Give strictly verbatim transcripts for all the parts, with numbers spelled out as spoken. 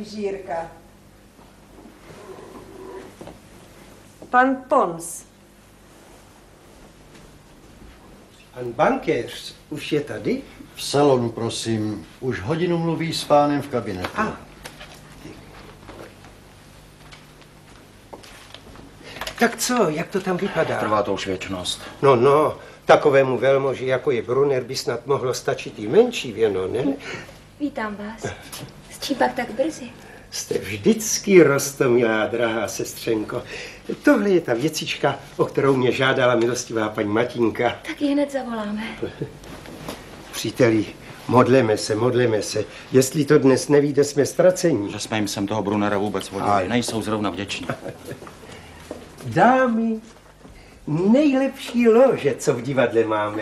inžírka. Pan Pons. Pan bankéř už je tady? V salonu, prosím. Už hodinu mluví s pánem v kabinetu. A. Tak co, jak to tam vypadá? Trvá to už věčnost. No, no, takovému velmoži, jako je Brunner, by snad mohlo stačit i menší věno, ne? Vítám vás. S čím pak tak brzy? Jste vždycky roztomilá, drahá sestřenko. Tohle je ta věcička, o kterou mě žádala milostivá paní Matínka. Tak ji hned zavoláme. Příteli, modleme se, modleme se. Jestli to dnes nevíde, jsme ztracení. Že jsme jim sem toho Brunera vůbec vodili. Nejsou zrovna vděční. Dámy, nejlepší lože, co v divadle máme.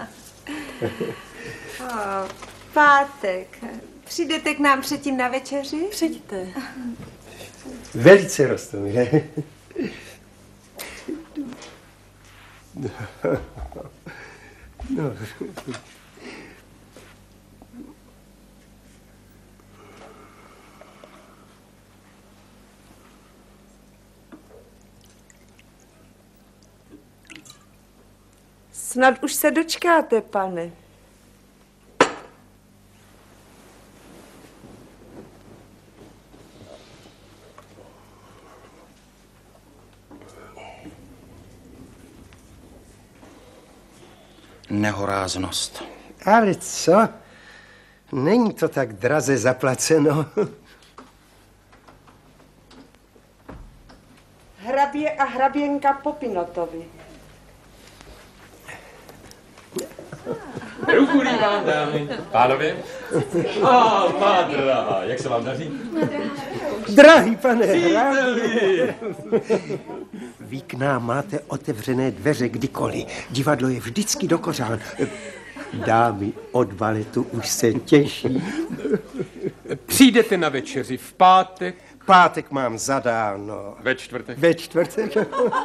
Oh, pátek. Přijdete k nám předtím na večeři? Přijďte. Velice roztomilé. No. Snad už se dočkáte, pane. Nehoráznost. Ale co? Není to tak draze zaplaceno. Hrabě a hraběnka Popinotovi. Ruku vám, dámy. Pánové. A, má drahá, jak se vám daří? Drahý pane hrabě. Vy k nám máte otevřené dveře kdykoliv. Divadlo je vždycky dokořán. Dámy od baletu už se těší. Přijdete na večeři v pátek? Pátek mám zadáno. Ve čtvrtek? Ve čtvrtek.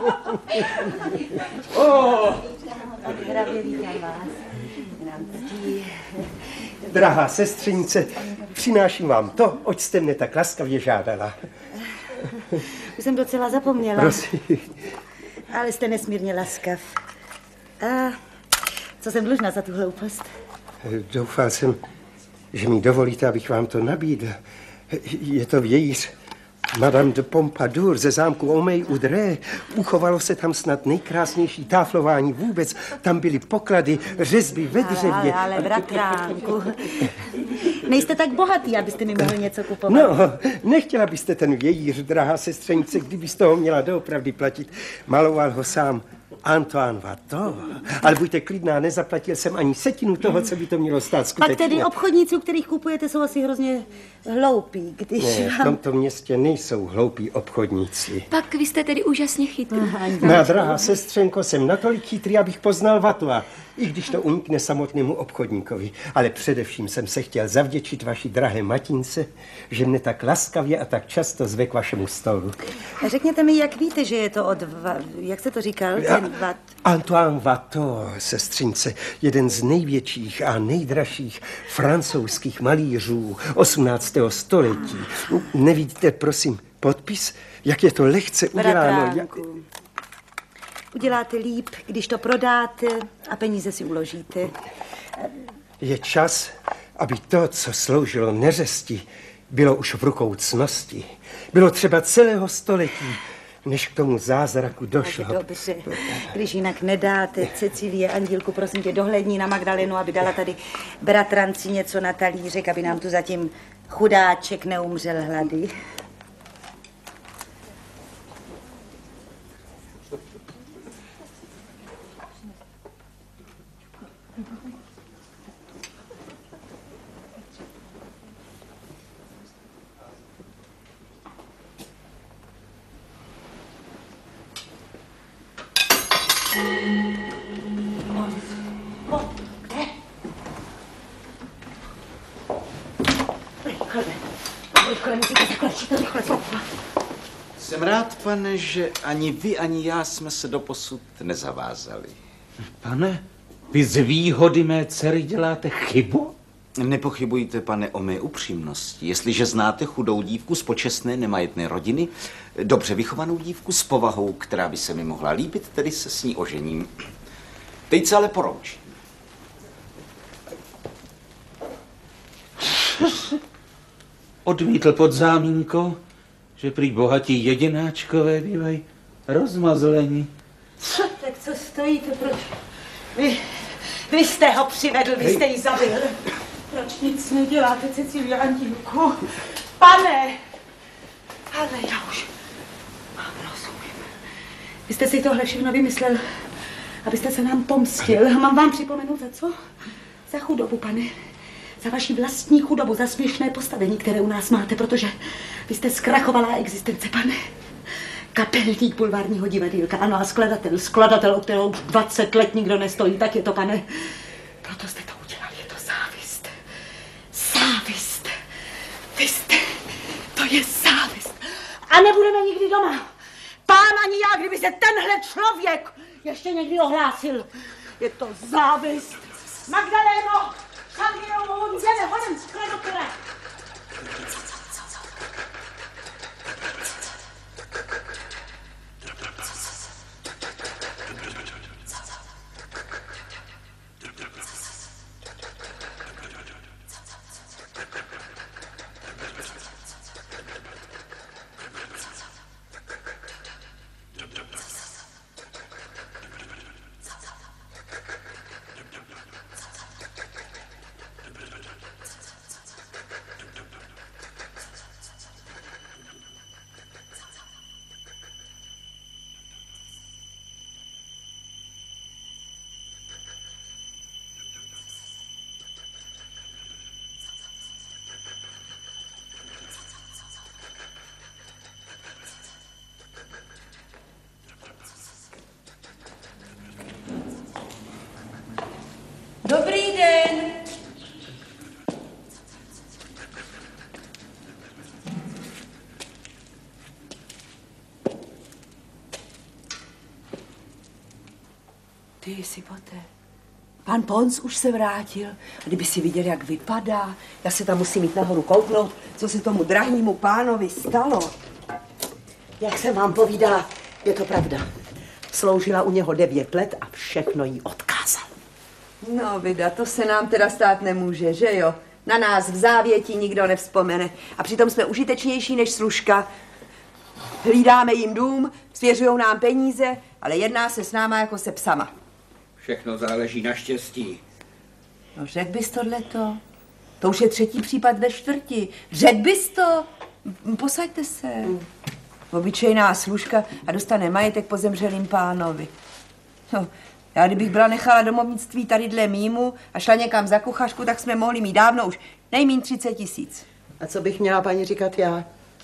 Oh. Hrabě, vítám vás. Nám ctí. Drahá sestřenice, přináším vám to, oč jste mne tak laskavě žádala. Už jsem docela zapomněla. Prosím. Ale jste nesmírně laskav. A co jsem dlužná za tu hloupost? Doufal jsem, že mi dovolíte, abych vám to nabídl. Je to vějíř Madame de Pompadour ze zámku Aumale-Udré. Uchovalo se tam snad nejkrásnější táflování vůbec. Tam byly poklady, řezby ve dřevě. Ale, ale, ale bratránku, nejste tak bohatý, abyste mi mohli něco kupovat. No, nechtěla byste ten vějíř, drahá sestřenice, kdybyste ho měla doopravdy platit. Maloval ho sám Antoine Watteau. Ale buďte klidná, nezaplatil jsem ani setinu toho, co by to mělo stát skutečně. Pak tedy obchodníci, u kterých kupujete, jsou asi hrozně hloupí, když Ne, v vám... tomto městě nejsou hloupí obchodníci. Pak vy jste tedy úžasně chytrý. Má drahá sestřenko, jsem natolik chytrý, abych poznal Watteaua, i když to unikne samotnému obchodníkovi. Ale především jsem se chtěl zavděčit vaší drahé Matince, že mne tak laskavě a tak často zve k vašemu stolu. Řekněte mi, jak víte, že je to od... Va... Jak se to říkal? Ten Vat... Antoine Watteau, sestřince, jeden z největších a nejdražších francouzských malířů osmnáctého století. Nevidíte, prosím, podpis? Jak je to lehce uděláno? Jak... Uděláte líp, když to prodáte a peníze si uložíte. Je čas, aby to, co sloužilo neřesti, bylo už v rukou ctnosti. Bylo třeba celého století, než k tomu zázraku došlo. Dobře, když jinak nedáte, Cecilie, Andílku, prosím tě, dohlédni na Magdalenu, aby dala tady bratranci něco na talířek, aby nám tu zatím chudáček neumřel hlady. Jsem rád, pane, že ani vy, ani já jsme se doposud nezavázali. Pane, vy z výhody mé dcery děláte chybu? Nepochybujte, pane, o mé upřímnosti. Jestliže znáte chudou dívku z počestné nemajetné rodiny, dobře vychovanou dívku s povahou, která by se mi mohla líbit, tedy se s ní ožením. Teď se ale poroučím. Odmítl pod zámínkou, že prý bohatí jedináčkové bývají rozmazlení. Co? Tak co stojíte, proč? Vy, vy jste ho přivedl, vy jste ji zabil. Proč nic neděláte, Cecília Andílku? Pane! Ale já už mám rozumím. Vy jste si tohle všechno vymyslel, abyste se nám pomstil. Mám vám připomenout za co? Za chudobu, pane. Za vaši vlastní chudobu, za směšné postavení, které u nás máte, protože vy jste zkrachovalá existence, pane. Kapelník bulvárního divadýlka, ano, a skladatel, skladatel, o kterou už dvacet let nikdo nestojí, tak je to, pane. Proto jste to udělali, je to závist. Závist. Vy jste, to je závist. A nebudeme nikdy doma. Pán ani já, kdyby se tenhle člověk ještě někdy ohlásil. Je to závist. Magdaléno, Šandrinou, jdeme, hodem, skladatele. Dobrý den. Ty jsi poté. Pan Pons už se vrátil. A kdyby si viděl, jak vypadá, já se tam musím jít nahoru kouknout, co se tomu drahýmu pánovi stalo. Jak jsem vám povídala, je to pravda. Sloužila u něho devět let a všechno jí odkázal. No, vida, to se nám teda stát nemůže, že jo? Na nás v závěti nikdo nevzpomene. A přitom jsme užitečnější než služka. Hlídáme jim dům, svěřují nám peníze, ale jedná se s náma jako se psama. Všechno záleží na štěstí. No, řekl bys tohleto? To už je třetí případ ve čtvrti. Řekl bys to? Posaďte se. Mm. Obyčejná služka a dostane majetek po zemřelým pánovi. No, já kdybych byla nechala domovnictví tady dle mýmu a šla někam za kuchařku, tak jsme mohli mít dávno už nejmín třicet tisíc. A co bych měla paní říkat já?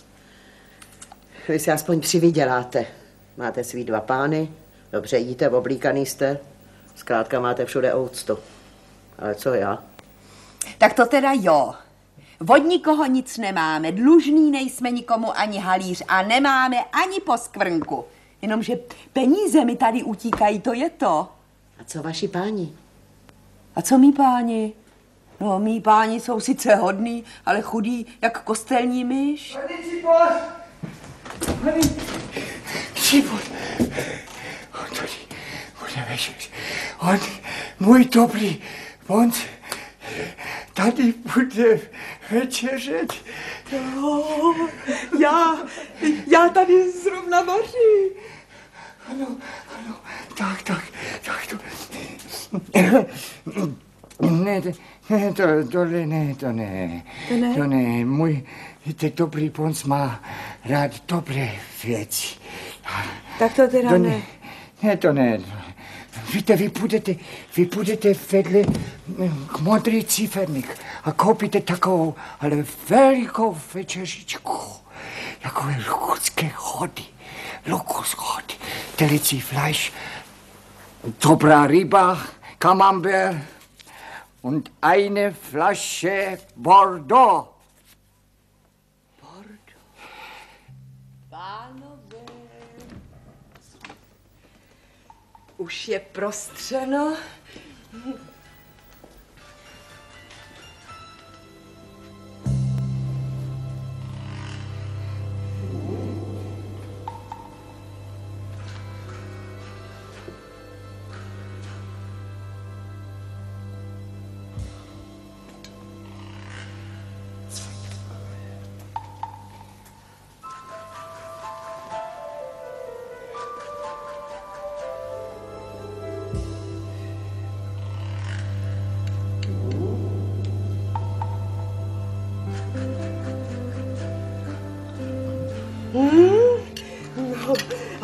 Vy si aspoň přivyděláte. Máte svý dva pány, dobře jíte, oblíkaný jste. Zkrátka máte všude úctu. Ale co já? Tak to teda jo. Od nikoho nic nemáme, dlužný nejsme nikomu ani halíř a nemáme ani poskvrnku. Jenomže peníze mi tady utíkají, to je to. A co vaši páni? A co mý páni? No, mý páni jsou sice hodný, ale chudý jak kostelní myš. Tady Cipos! Tady Cipos! On tady bude večeř. On, můj dobrý Pons, tady bude večeřet. No, já, já tady zrovna vařím. Ano, ano, tak, tak, tak to... Ne, ne, to, tohle ne, to ne. To ne? To ne, můj teď dobrý Pons má rád dobré věci. Tak to teda to ne. ne. Ne, to ne. Víte, vy půjdete, vy půjdete vedle k modrý ciferník a koupíte takovou, ale velikou večeřičku. Takové lukuské chody. Lukus chody. Telecí Fleisch, dobrá ryba, Camembert und eine Flasche Bordeaux. Pánové, už je prostřeno.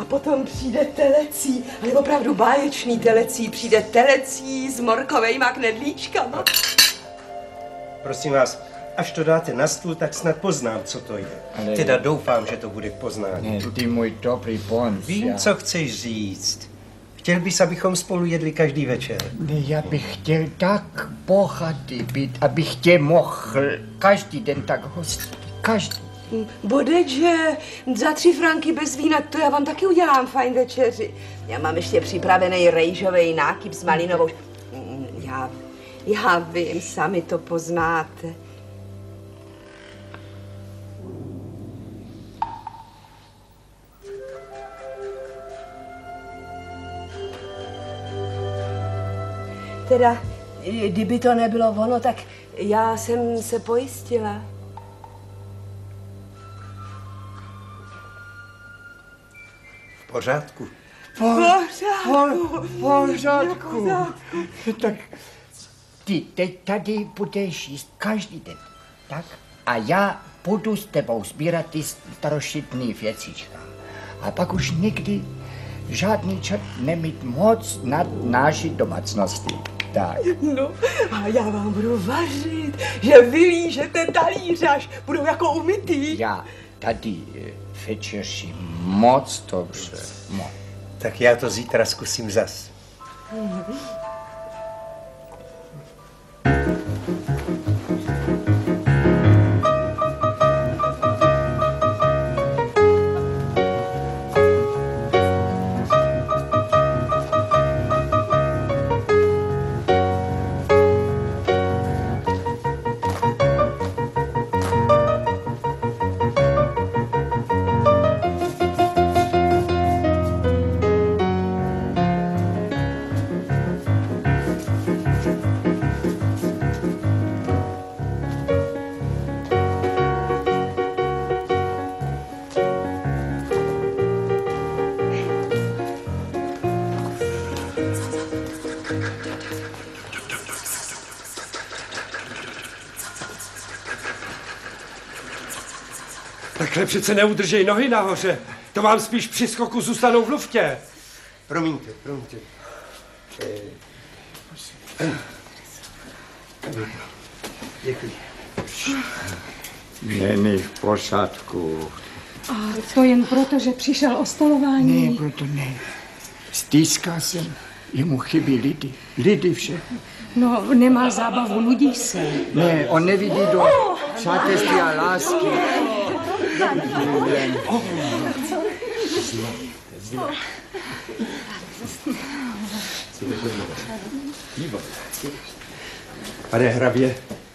potom přijde telecí, ale opravdu báječný telecí, přijde telecí s morkovejma knedlíčkama. Prosím vás, až to dáte na stůl, tak snad poznám, co to je. Ale- Teda doufám, že to bude k poznání. Ne, ty můj dobrý Pons. Vím, já- co chceš říct. Chtěl bys, abychom spolu jedli každý večer. Ne, já bych chtěl tak bohatý být, abych tě mohl každý den tak hostit. Každý. Bodeže, za tři franky bez vína, to já vám taky udělám fajn večeři. Já mám ještě připravený rejžový nákyp s malinovou. Mm, Já, já vím, sami to poznáte. Teda, kdyby to nebylo ono, tak já jsem se pojistila. V pořádku. Po, pořádku. Tak ty teď tady budeš jíst každý den, tak? A já budu s tebou sbírat ty starošitný věcička. A pak už nikdy žádný čert nemít moc nad naší domácnosti. Tak. No, a já vám budu vařit, že vylížete talíře, až budou jako umytý. Já tady eh, večerší moc dobře, moc. Tak já to zítra zkusím zas. Takhle přece neudržej nohy nahoře. To vám spíš při skoku zůstanou v luftě. Promiňte, promiňte. Děkuji. Není v pořádku. A to jen proto, že přišel o stolování. Ne, proto ne. Stýská se, jemu chybí lidi. Lidi všechno. No, nemá zábavu, nudí se. Ne, on nevidí do přátelství a lásky. Pane hrabě.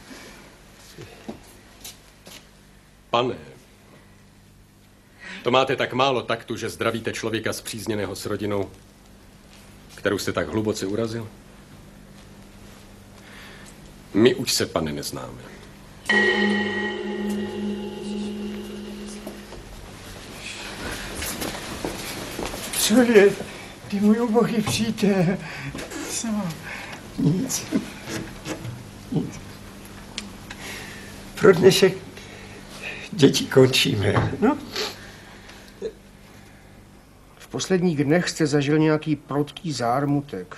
Pane, to máte tak málo taktu, že zdravíte člověka spřízněného s rodinou, kterou jste tak hluboce urazil? My už se, pane, neznáme. Co je? Ty můj ubohý přítel. Co? Nic. Nic. Pro dnešek děti končíme. No. V posledních dnech jste zažil nějaký prudký zármutek.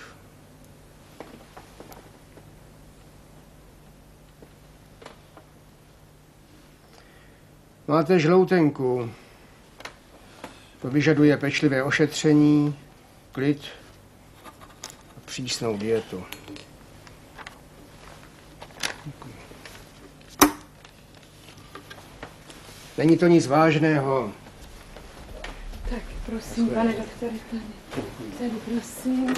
Máte žloutenku. To vyžaduje pečlivé ošetření, klid a přísnou dietu. Není to nic vážného. Tak, prosím, pane doktore, tady, tady prosím.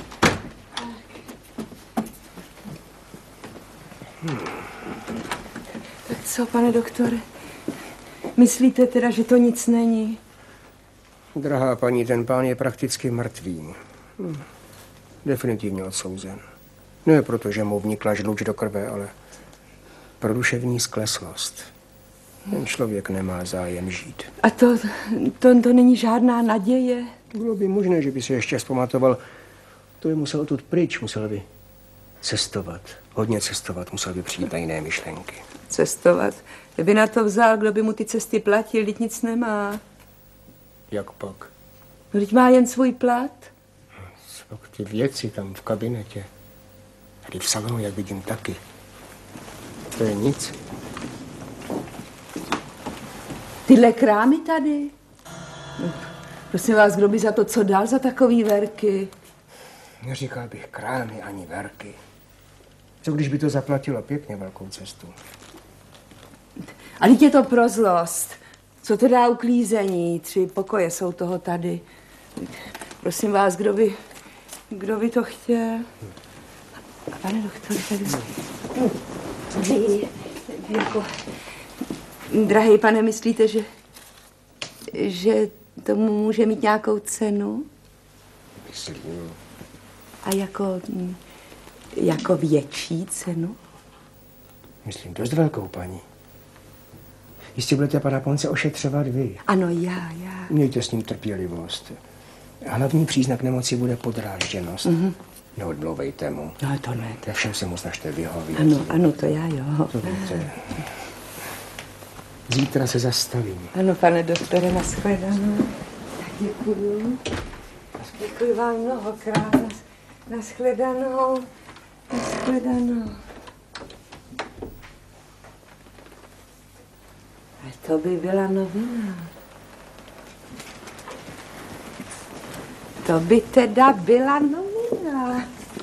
Hmm. Tak co, pane doktore? Myslíte teda, že to nic není? Drahá paní, ten pán je prakticky mrtvý. Hm. Definitivně odsouzen. Ne proto, že mu vnikla žluč do krve, ale pro duševní skleslost. Ten člověk nemá zájem žít. A to, to, to není žádná naděje? Bylo by možné, že by se ještě vzpamatoval. To by musel odtud pryč, musel by cestovat. Hodně cestovat, musel by přijít na jiné myšlenky. Cestovat? Kdyby na to vzal, kdo by mu ty cesty platil, teď nic nemá. Jak pak? No, teď má jen svůj plat. Co ty věci tam v kabinetě? Tady v salonu, jak vidím, taky. To je nic. Tyhle krámy tady. No, prosím vás, kdo by za to co dal za takový verky? Neříkal bych krámy ani verky. Co když by to zaplatilo pěkně velkou cestu? A teď je to pro zlost. Co to dá uklízení? Tři pokoje jsou toho tady. Prosím vás, kdo by, kdo by to chtěl? A pane doktore, tady... Vy, jako... Drahý pane, myslíte, že, že tomu může mít nějakou cenu? Myslím. A jako, jako větší cenu? Myslím, dost velkou, paní. Jistě budete pana Ponce ošetřovat vy. Ano, já, já. Mějte s ním trpělivost. Hlavní příznak nemoci bude podrážděnost. Mm-hmm. Neodmlouvejte mu. No, to ne. Ve všem se mu snažte vyhovět. Ano, ano, to já, jo. To víte. Zítra se zastavím. Ano, pane doktore, nashledanou. Děkuju. Děkuji vám mnohokrát. Nashledanou. Nashledanou. A to by byla novina. To by teda byla novina.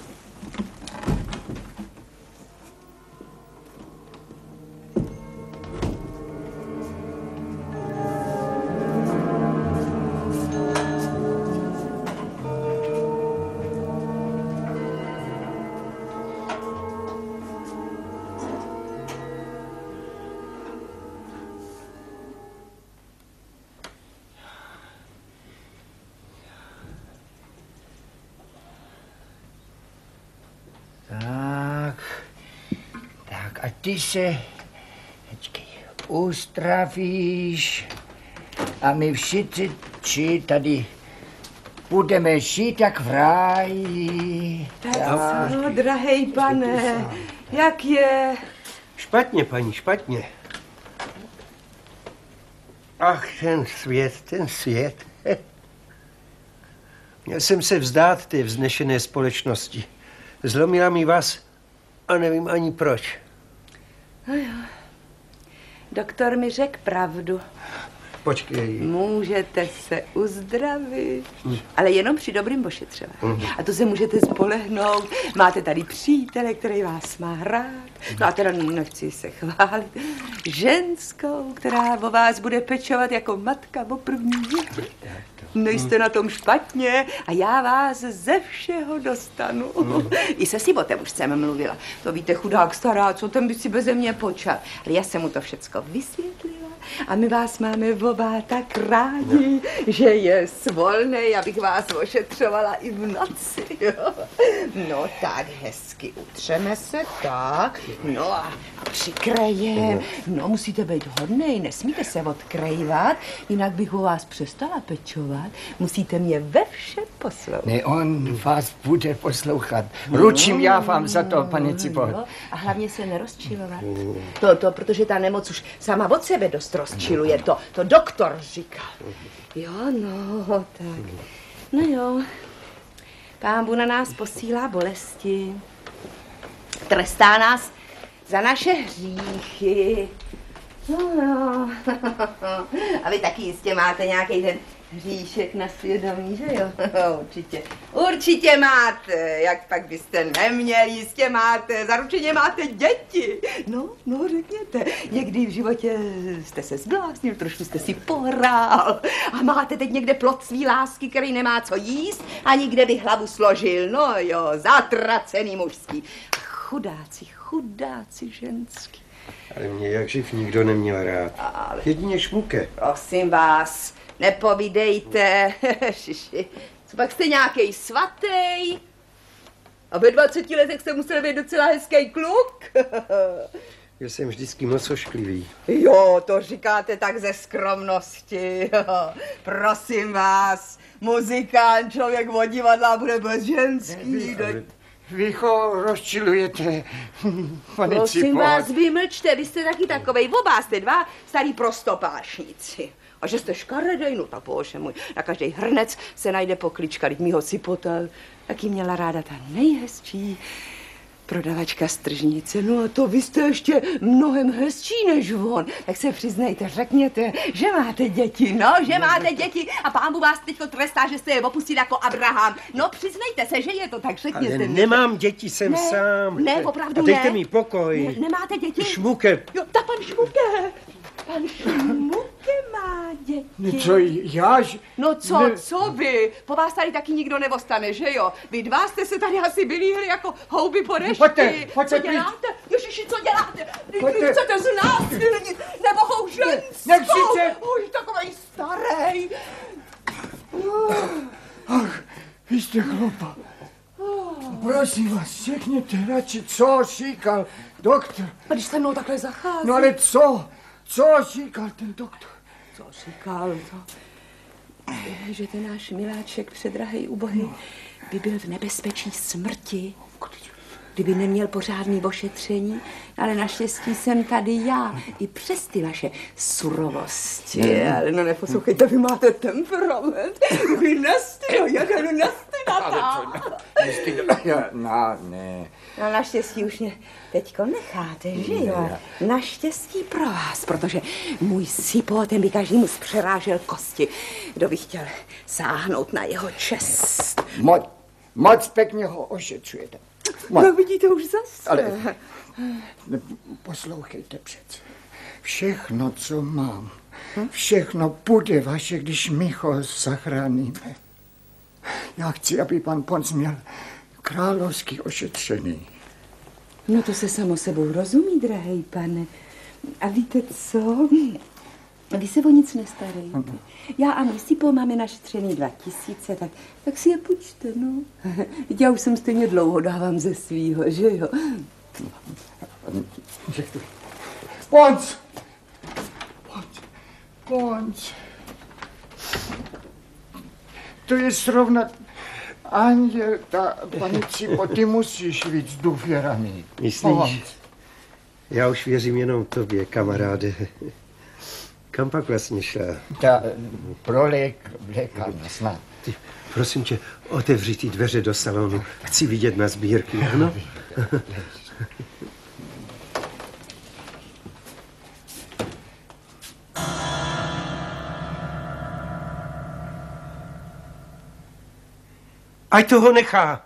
Tak, tak a ty se hezky uzdravíš a my všichni tři tady budeme žít jak v ráji. Tak, no, drahej pane, jak je? Špatně, paní, špatně. Ach, ten svět, ten svět. Měl jsem se vzdát té vznešené společnosti. Zlomila mi vás a nevím ani proč. No jo. Doktor mi řekl pravdu. Počkej. Můžete se uzdravit, mm. ale jenom při dobrým ošetřování. Mm. A to se můžete spolehnout. Máte tady přítele, který vás má rád. No a teda nechci se chválit. Ženskou, která o vás bude pečovat jako matka o první dítě. Nejste na tom špatně a já vás ze všeho dostanu. Mm. I se Sibotem už jsem mluvila. To víte, chudák stará, co ten by si beze mě počal. Ale já jsem mu to všecko vysvětlila a my vás máme oba tak rádi, no. že je svolnej, abych vás ošetřovala i v noci. Jo. No tak hezky utřeme se, tak. No a přikrejem. No musíte být hodnej, nesmíte se odkrejvat, jinak bych o vás přestala pečovat. Musíte mě ve všem poslouchat. Ne, on vás bude poslouchat. Ručím já vám za to, pane Cibot. No, a hlavně se nerozčilovat. To, to, protože ta nemoc už sama od sebe dost rozčiluje. To, to doktor říkal. Jo, no, tak. No jo. Pán Bůh na nás posílá bolesti. Trestá nás za naše hříchy. No, no. A vy taky jistě máte nějaký ten hříšek na svědomí, že jo? Určitě. Určitě máte. Jak pak byste neměli, jistě máte. Zaručeně máte děti. No, no, řekněte. Někdy v životě jste se zbláznil, trošku jste si pohrál a máte teď někde plod svý lásky, který nemá co jíst a nikde by hlavu složil. No jo, zatracený mužský. Chudáci, chudáci ženský. Ale mě jak živ nikdo neměl rád. Ale... Jedině Šmuke. Prosím vás, nepovídejte. Co pak jste nějaký svatý? A ve dvaceti letech jste musel být docela hezký kluk. Já jsem vždycky moc ošklivý. Jo, to říkáte tak ze skromnosti. Prosím vás, muzikant, člověk od divadla bude bez ženský. Vy ho rozčilujete, pane Prosím Cibot. vás, vymlčte, vy jste taky takovej. Oba jste dva starý prostopášníci. A že jste škaredej, no tak bože můj, na každý hrnec se najde poklička, teď mýho cipotel. Taky měla ráda ta nejhezčí prodavačka z tržnice. No a to vy jste ještě mnohem hezčí než on. Tak se přiznejte, řekněte, že máte děti, no, že máte děti a pán Bůh vás teďko trestá, že jste je opustil jako Abraham. No přiznejte se, že je to tak, řekněte. Ale nemám děti, jsem ne, sám. Ne, opravdu ne. A dejte ne. mi pokoj. Ne, nemáte děti? Šmuke. Jo, tak pan Šmuke. Pan Šmuke má děti. No co, já? No co, ne... co vy? Po vás tady taky nikdo nevostane, že jo? Vy dva jste se tady asi vylíhli jako houby po dešti. Pojďte, pojďte, co děláte? Ježiši, co děláte? Vy, pojďte. vy chcete znásilnit nebohou ženskou. Nekřičte. Oj, takovej starej. Ach, vy jste chlopa. Prosím vás, řekněte radši, co říkal doktor. A když se mnou takhle zachází. No ale co? Co říkal ten doktor? Co říkal? To, že ten náš miláček předrahej ubohý by byl v nebezpečí smrti, kdyby neměl pořádný ošetření, ale naštěstí jsem tady já, i přes ty vaše surovosti. Ne. Ale no neposlouchejte, vy máte temperament, vy nestyno, jeden nestynatá. No, ne. No naštěstí už mě teďko necháte, že jo? Naštěstí pro vás, protože můj Sipo, ten by každému zpřerážel kosti, kdo by chtěl sáhnout na jeho čest. Moc, moc pěkně ho ošetřujete. Moc. No vidíte už zase. Ale poslouchejte přece. Všechno, co mám, všechno bude vaše, když my ho zachráníme. Já chci, aby pan Pons měl královský ošetřený. No to se samo sebou rozumí, drahej pane. A víte co? Vy se o nic nestarejte. Já a můj Sipo máme našetřený dva tisíce, tak, tak si je půjčte, no. Já už jsem stejně dlouho dávám ze svýho, že jo? Pons! Pons! Pons! To je srovnat Anděl, ta paní Cipo, ty musíš víc důvěra mít. Myslíš? Já už věřím jenom tobě, kamaráde. Kam pak vlastně šla? Ta prolek v lékárně, snad. Ty, prosím tě, otevři ty dveře do salonu. Chci vidět na sbírky, ano? Ať toho nechá.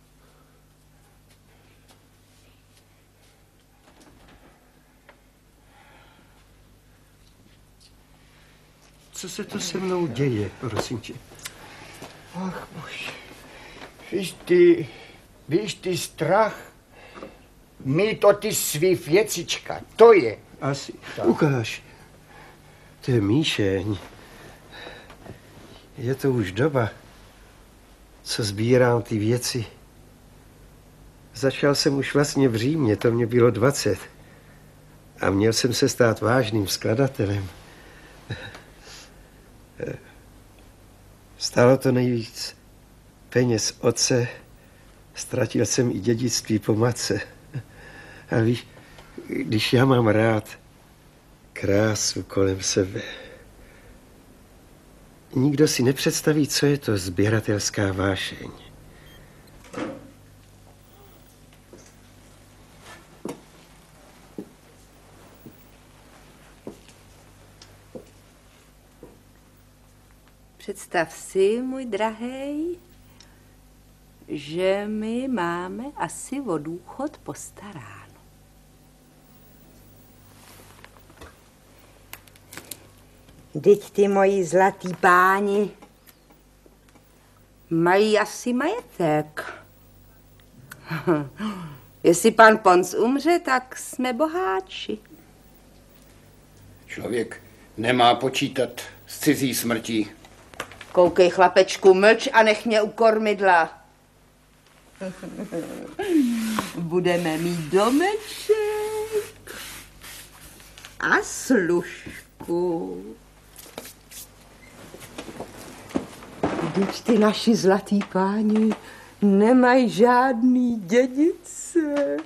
Co se to se mnou děje, prosím tě? Ach, bože. Víš ty, víš ty strach? Mít o ty svý věcička, to je. Asi. Tak. Ukáž. To je míšeň. Je to už doba, co sbírám ty věci. Začal jsem už vlastně v Římě, to mě bylo dvacet. A měl jsem se stát vážným skladatelem. Stálo to nejvíc peněz otce, ztratil jsem i dědictví po matce. A víš, když já mám rád krásu kolem sebe, nikdo si nepředstaví, co je to sběratelská vášeň. Představ si, můj drahej, že my máme asi o důchod postaráno. Vždyť ty moji zlatý páni mají asi majetek. Jestli pan Pons umře, tak jsme boháči. Člověk nemá počítat s cizí smrtí. Koukej, chlapečku, mlč a nech mě u kormidla. Budeme mít domeček a služku. Vždyť ty naši zlatý páni nemají žádný dědice.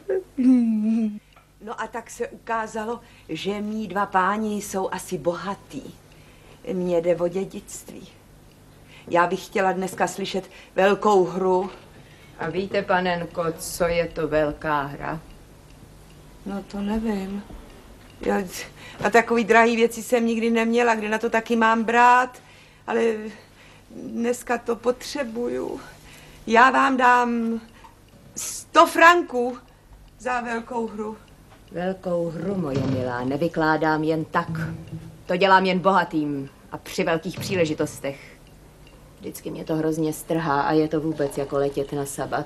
No a tak se ukázalo, že mí dva páni jsou asi bohatý. Mně jde o dědictví. Já bych chtěla dneska slyšet velkou hru. A víte, panenko, co je to velká hra? No to nevím. Já na takový drahý věci jsem nikdy neměla, kde na to taky mám brát, ale dneska to potřebuju. Já vám dám sto franků za velkou hru. Velkou hru, moje milá, nevykládám jen tak. To dělám jen bohatým a při velkých příležitostech. Vždycky mě to hrozně strhá a je to vůbec jako letět na sabat.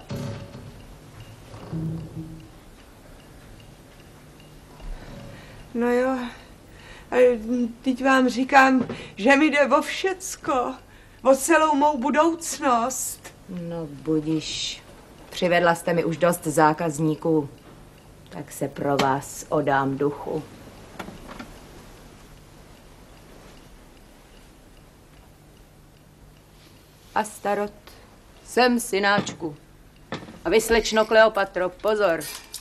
No jo, ale teď vám říkám, že mi jde o všecko, o celou mou budoucnost. No budiš, přivedla jste mi už dost zákazníků, tak se pro vás odám duchu. Astarot, jsem synáčku. A vy, slečno Kleopatro, pozor.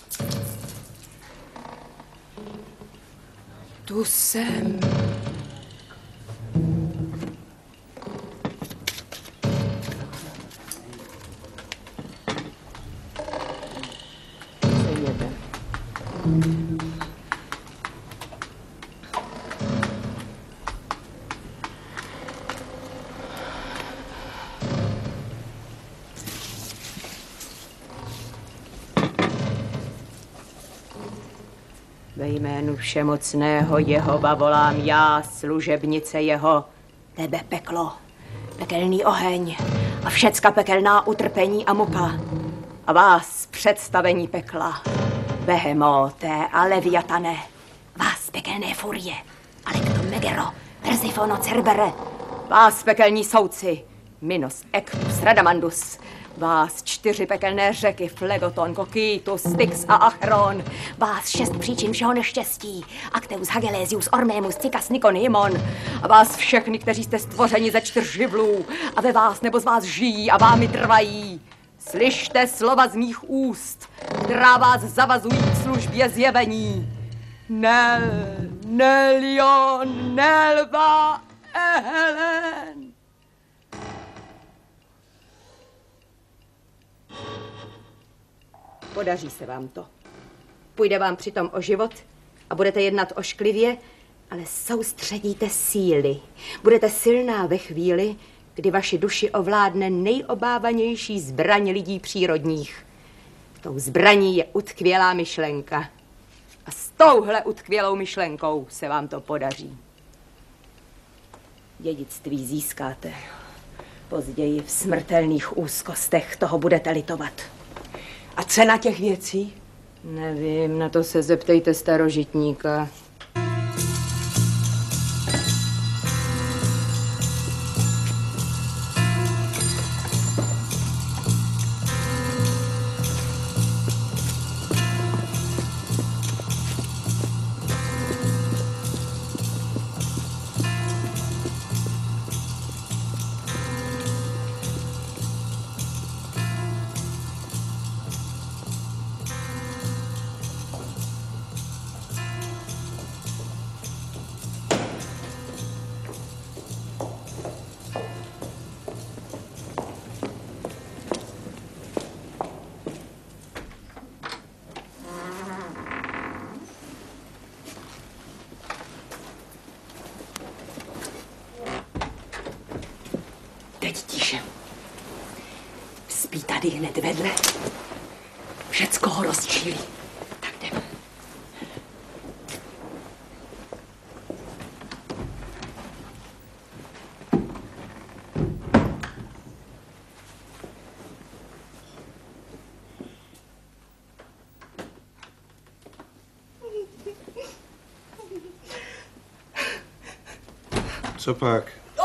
Tu jsem. Sedněte. Ve jménu všemocného Jehova volám já, služebnice jeho, tebe peklo, pekelný oheň a všecka pekelná utrpení a muka. A vás představení pekla, Behemoté a Leviatane, vás pekelné furie, Alekto Megero, Persifono Cerbere, vás pekelní soudci, Minos, Ektus, Radamandus, vás čtyři pekelné řeky, Flegoton, Kokytus, Styx a Acheron, vás šest příčin všeho neštěstí, Acteus, Hagelezius, Ormémus, Cykas, Nikon, Himon, a vás všechny, kteří jste stvořeni ze čtyř živlů a ve vás nebo z vás žijí a vámi trvají. Slyšte slova z mých úst, která vás zavazují k službě zjevení. Nel, Nelion, Nelva, Ehelen. Podaří se vám to. Půjde vám přitom o život a budete jednat ošklivě, ale soustředíte síly. Budete silná ve chvíli, kdy vaši duši ovládne nejobávanější zbraň lidí přírodních. Tou zbraní je utkvělá myšlenka. A s touhle utkvělou myšlenkou se vám to podaří. Dědictví získáte. Později v smrtelných úzkostech toho budete litovat. A cena těch věcí? Nevím, na to se zeptejte starožitníka. Teď tiše. Spí tady hned vedle. Všecko ho rozčílí. Tak jdem. Co pak?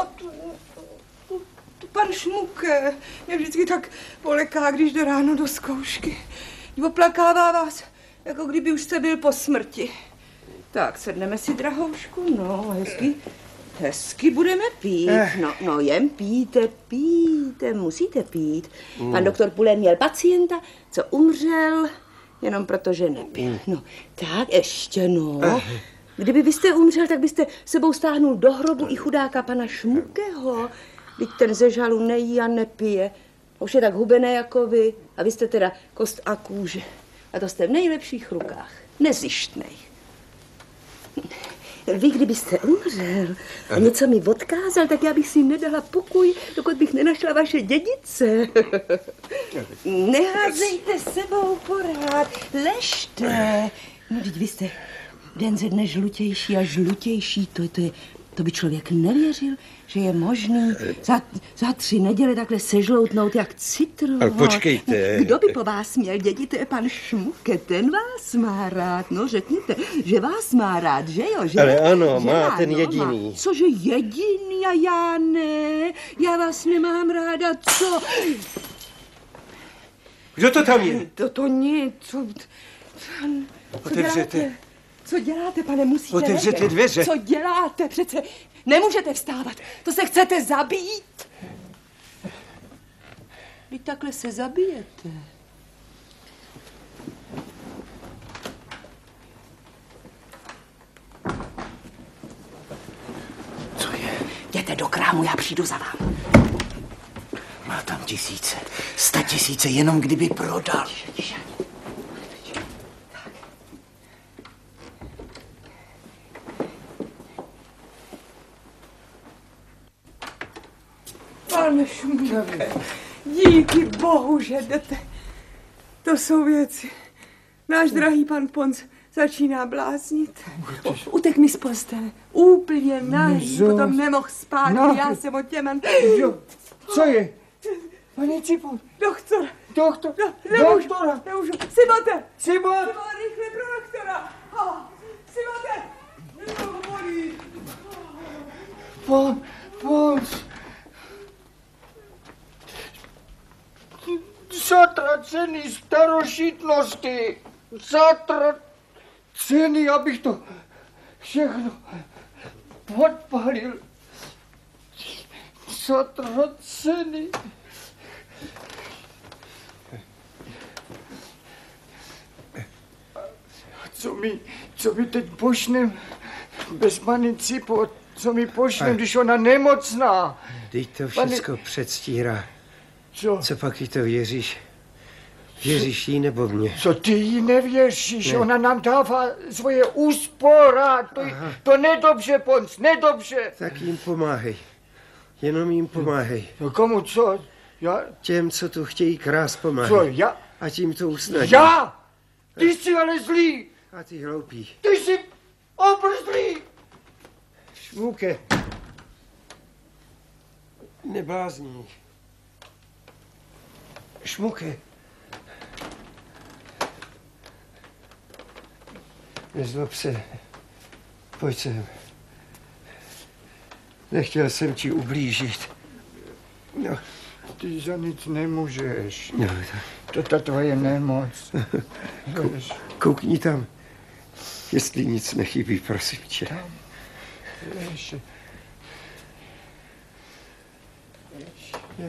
Pan Šmuke mě vždycky tak poleká, když jde ráno do zkoušky. Oplakává vás, jako kdyby už jste byl po smrti. Tak, sedneme si, drahoušku, no, hezky, hezky budeme pít. No, no, jen píte, píte, musíte pít. Pan doktor Pulen měl pacienta, co umřel, jenom proto, že nepil. No, tak, ještě, no. Kdyby vy jste umřel, tak byste sebou stáhnul do hrobu i chudáka pana Šmukeho. Byť ten ze žalu nejí a nepije. A už je tak hubené jako vy. A vy jste teda kost a kůže. A to jste v nejlepších rukách. Nezištnej. Vy, kdybyste umřel a něco mi odkázal, tak já bych si nedala pokoj, dokud bych nenašla vaše dědice. Neházejte sebou porád, ležte. No, teď vy jste den ze dne žlutější a žlutější. To, to, je, to by člověk nevěřil, že je možný za, za tři neděle takhle sežloutnout jak citron. Ale počkejte. Kdo by po vás měl děti? To je pan Šmuke, ten vás má rád. No řekněte, že vás má rád, že jo? Že? Ale ano, že má ano, ten jediný. Má. Cože jediný a já ne? Já vás nemám ráda, co? Kdo to tam je? To to nic. Co, co Otevřete. děláte? Co děláte, pane, musíte Otevřete vědět. dveře. Co děláte? Přece nemůžete vstávat. To se chcete zabít. Vy takhle se zabijete. Co je? Jděte do krámu, já přijdu za vám. Má tam tisíce, sta tisíce, jenom kdyby prodal. Pane Šmuke, díky bohu, že jdete. To jsou věci. Náš drahý pan Ponc začíná bláznit. Utek mi z postele. Úplně nahý, potom nemohl spát. No. Já jsem od těman... Co je? Pane Cipo. Doktor. Doktor. No, nemůžu, Doktora. nemůžu. Sibote. Cibo. Sibo, rychle pro doktora. Oh, Sibote. Nebo bolí. Pon, Ponc. Zatracený starožitnosti. Zatracený, abych to všechno podpalil. Zatracený. Co mi, co mi teď pošnem bez paní Cipo, co mi pošnem, když ona nemocná? Teď to všechno Pane... předstírá. Co? Co pak ty to věříš? Věříš jí nebo mě? Co ty jí nevěříš? Ne. Ona nám dává svoje úspora. To, to nedobře, Ponc, nedobře. Tak jim pomáhej. Jenom jim pomáhej. No komu co? Já? Těm, co tu chtějí krás, pomáhej. Co, já? A tím to usnadí. Já? Ty jsi ale zlý. A ty hloupý. Ty jsi obrzlý. Šmuke. Neblázní. Šmuke. Nezlob se. Pojď sem. Nechtěl jsem ti ublížit. No. Ty za nic nemůžeš. No, tak. To ta tvoje nemoc. Kou, koukni tam, jestli nic nechybí, prosím tě. Tam. Ještě. Ještě.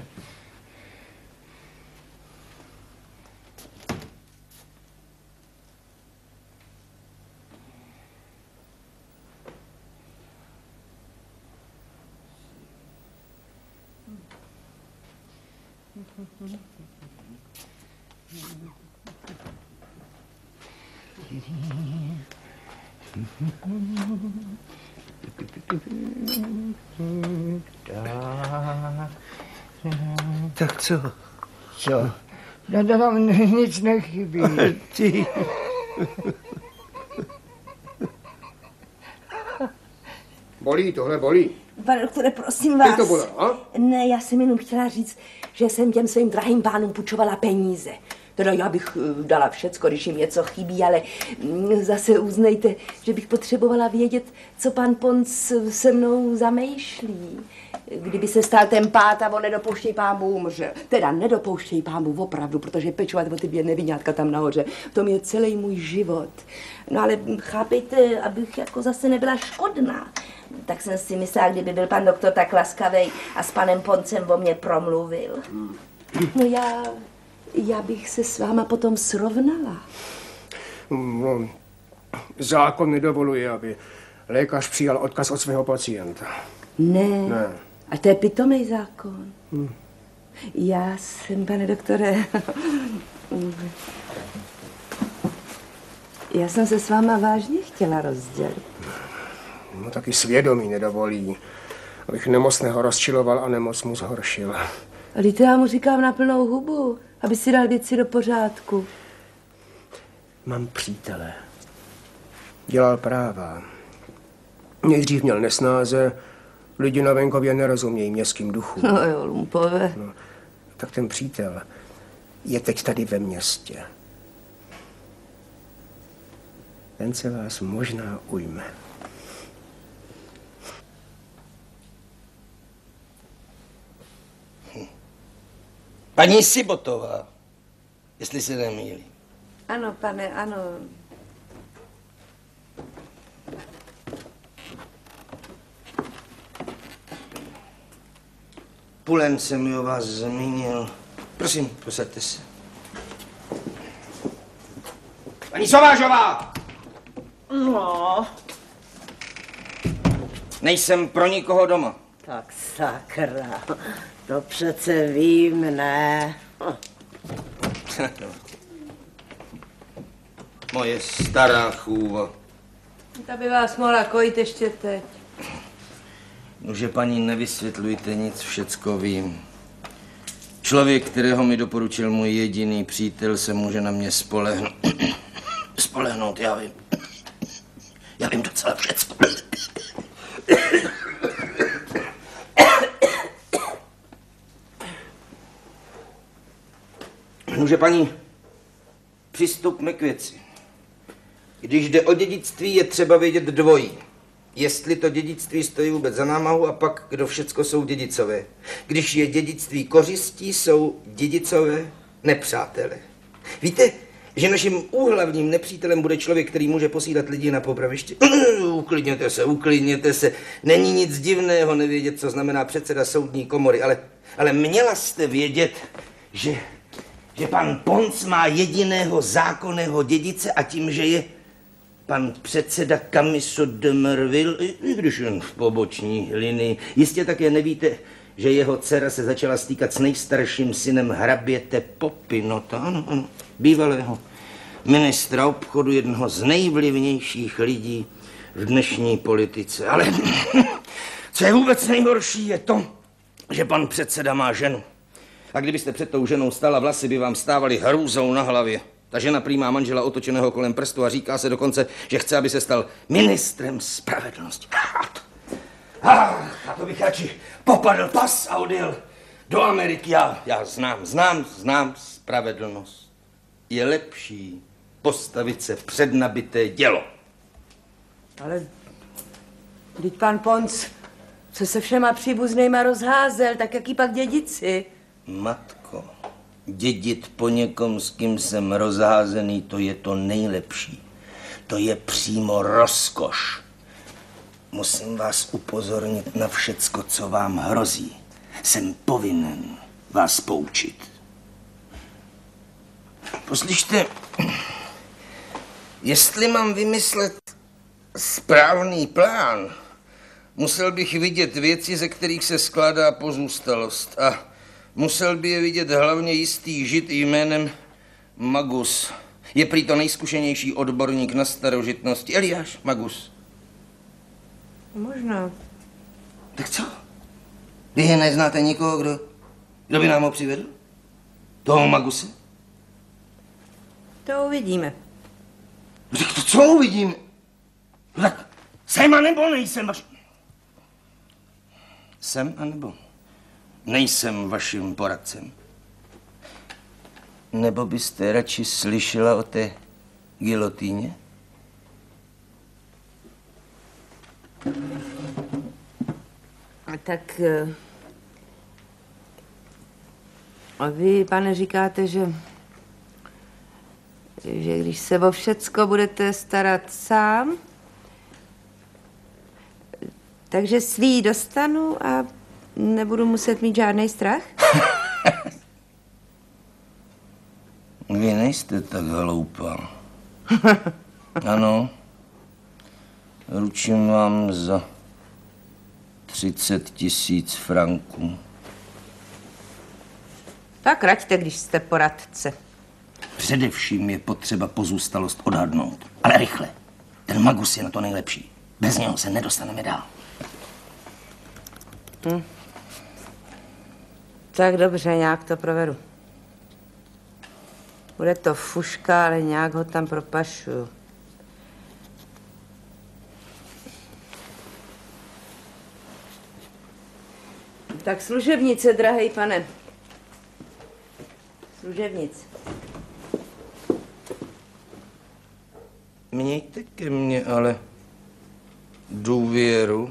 Tak co? Co? No, no, no, nic nechybí. Ty. Bolí, tohle bolí. Pane doktore, prosím vás. Ty to bolelo, a? Ne, já jsem jenom chtěla říct, že jsem těm svým drahým pánům půjčovala peníze. Teda já bych dala všecko, když jim něco chybí, ale zase uznejte, že bych potřebovala vědět, co pan Ponc se mnou zamýšlí. Kdyby se stal ten pád a on nedopouštěj pán Bůh umřel. Teda nedopouštěj pán Bůh opravdu, protože pečovat o ty dvě neviňátka tam nahoře, v tom je celý můj život. No ale chápejte, abych jako zase nebyla škodná. Tak jsem si myslela, kdyby byl pan doktor tak laskavej a s panem Poncem o mě promluvil. No já, já bych se s váma potom srovnala. On, Zákon nedovoluje, aby lékař přijal odkaz od svého pacienta. Ne. Ne. A to je pitomej zákon. Hm. Já jsem, pane doktore, já jsem se s váma vážně chtěla rozdělit. No taky svědomí nedovolí, abych nemocného rozčiloval a nemoc mu zhoršil. Ale to já mu říkám na plnou hubu, aby si dal věci do pořádku. Mám přítele. Dělal práva. Nejdřív měl nesnáze, lidi na venkově nerozumějí městským duchům. No jo, lumpové. No, tak ten přítel je teď tady ve městě. Ten se vás možná ujme. Paní Sibotová, jestli se nemýlím. Ano, pane, ano. Pulen jsem mi o vás zmínil. Prosím, posaďte se. Paní Sovážová! No. Nejsem pro nikoho doma. Tak sakra, to přece vím, ne? Moje stará chůva. Ta by vás mohla kojit ještě teď. Nože paní, nevysvětlujte nic, všecko vím. Člověk, kterého mi doporučil můj jediný přítel, se může na mě spolehnout. Spolehnout, já vím. Já vím docela všecko. Nože paní, přistupme k věci. Když jde o dědictví, je třeba vědět dvojí. Jestli to dědictví stojí vůbec za námahu a pak kdo všecko jsou dědicové. Když je dědictví kořistí, jsou dědicové nepřátelé. Víte, že naším úhlavním nepřítelem bude člověk, který může posílat lidi na popraviště? Uklidněte se, uklidněte se. Není nic divného nevědět, co znamená předseda soudní komory, ale, ale měla jste vědět, že, že pan Pons má jediného zákonného dědice a tím, že je pan předseda Kamiso de Merville, i když jen v poboční linii. Jistě také nevíte, že jeho dcera se začala stýkat s nejstarším synem hraběte Popinota, ano, ano, bývalého ministra obchodu, jednoho z nejvlivnějších lidí v dnešní politice. Ale co je vůbec nejhorší, je to, že pan předseda má ženu. A kdybyste před tou ženou stala, vlasy by vám stávaly hrůzou na hlavě. Ta žena prý má manžela otočeného kolem prstu a říká se dokonce, že chce, aby se stal ministrem spravedlnosti. A to bych radši popadl pas a odjel do Ameriky. Já, já znám, znám, znám spravedlnost. Je lepší postavit se před nabité dělo. Ale vždyť pan Pons, co se všema příbuznýma rozházel, tak jaký pak dědici? Matko, dědit po někom, s kým jsem rozházený, to je to nejlepší. To je přímo rozkoš. Musím vás upozornit na všecko, co vám hrozí. Jsem povinen vás poučit. Poslyšte, jestli mám vymyslet správný plán, musel bych vidět věci, ze kterých se skládá pozůstalost. A musel by je vidět hlavně jistý žid jménem Magus. Je prý to nejzkušenější odborník na starožitnosti. Eliáš Magus. Možná. Tak co? Vy neznáte nikoho, kdo, kdo by nám ho přivedl? Toho Maguse? To uvidíme. Tak to co uvidíme? No tak jsem a nebo nejsem vaš... Jsem a nebo nejsem vaším poradcem? Nebo byste radši slyšela o té gilotýně? Tak a vy, pane, říkáte, že, že když se o všecko budete starat sám, takže svý dostanu a nebudu muset mít žádný strach? Vy nejste tak hloupá. Ano, Ručím vám za třicet tisíc franků. Tak raďte, když jste poradce. Především je potřeba pozůstalost odhadnout. Ale rychle. Ten Magus je na to nejlepší. Bez něho se nedostaneme dál. Hm. Tak dobře, nějak to provedu. Bude to fuška, ale nějak ho tam propašuju. Tak služebnice, drahej pane. Služebnic. Mějte ke mně ale důvěru.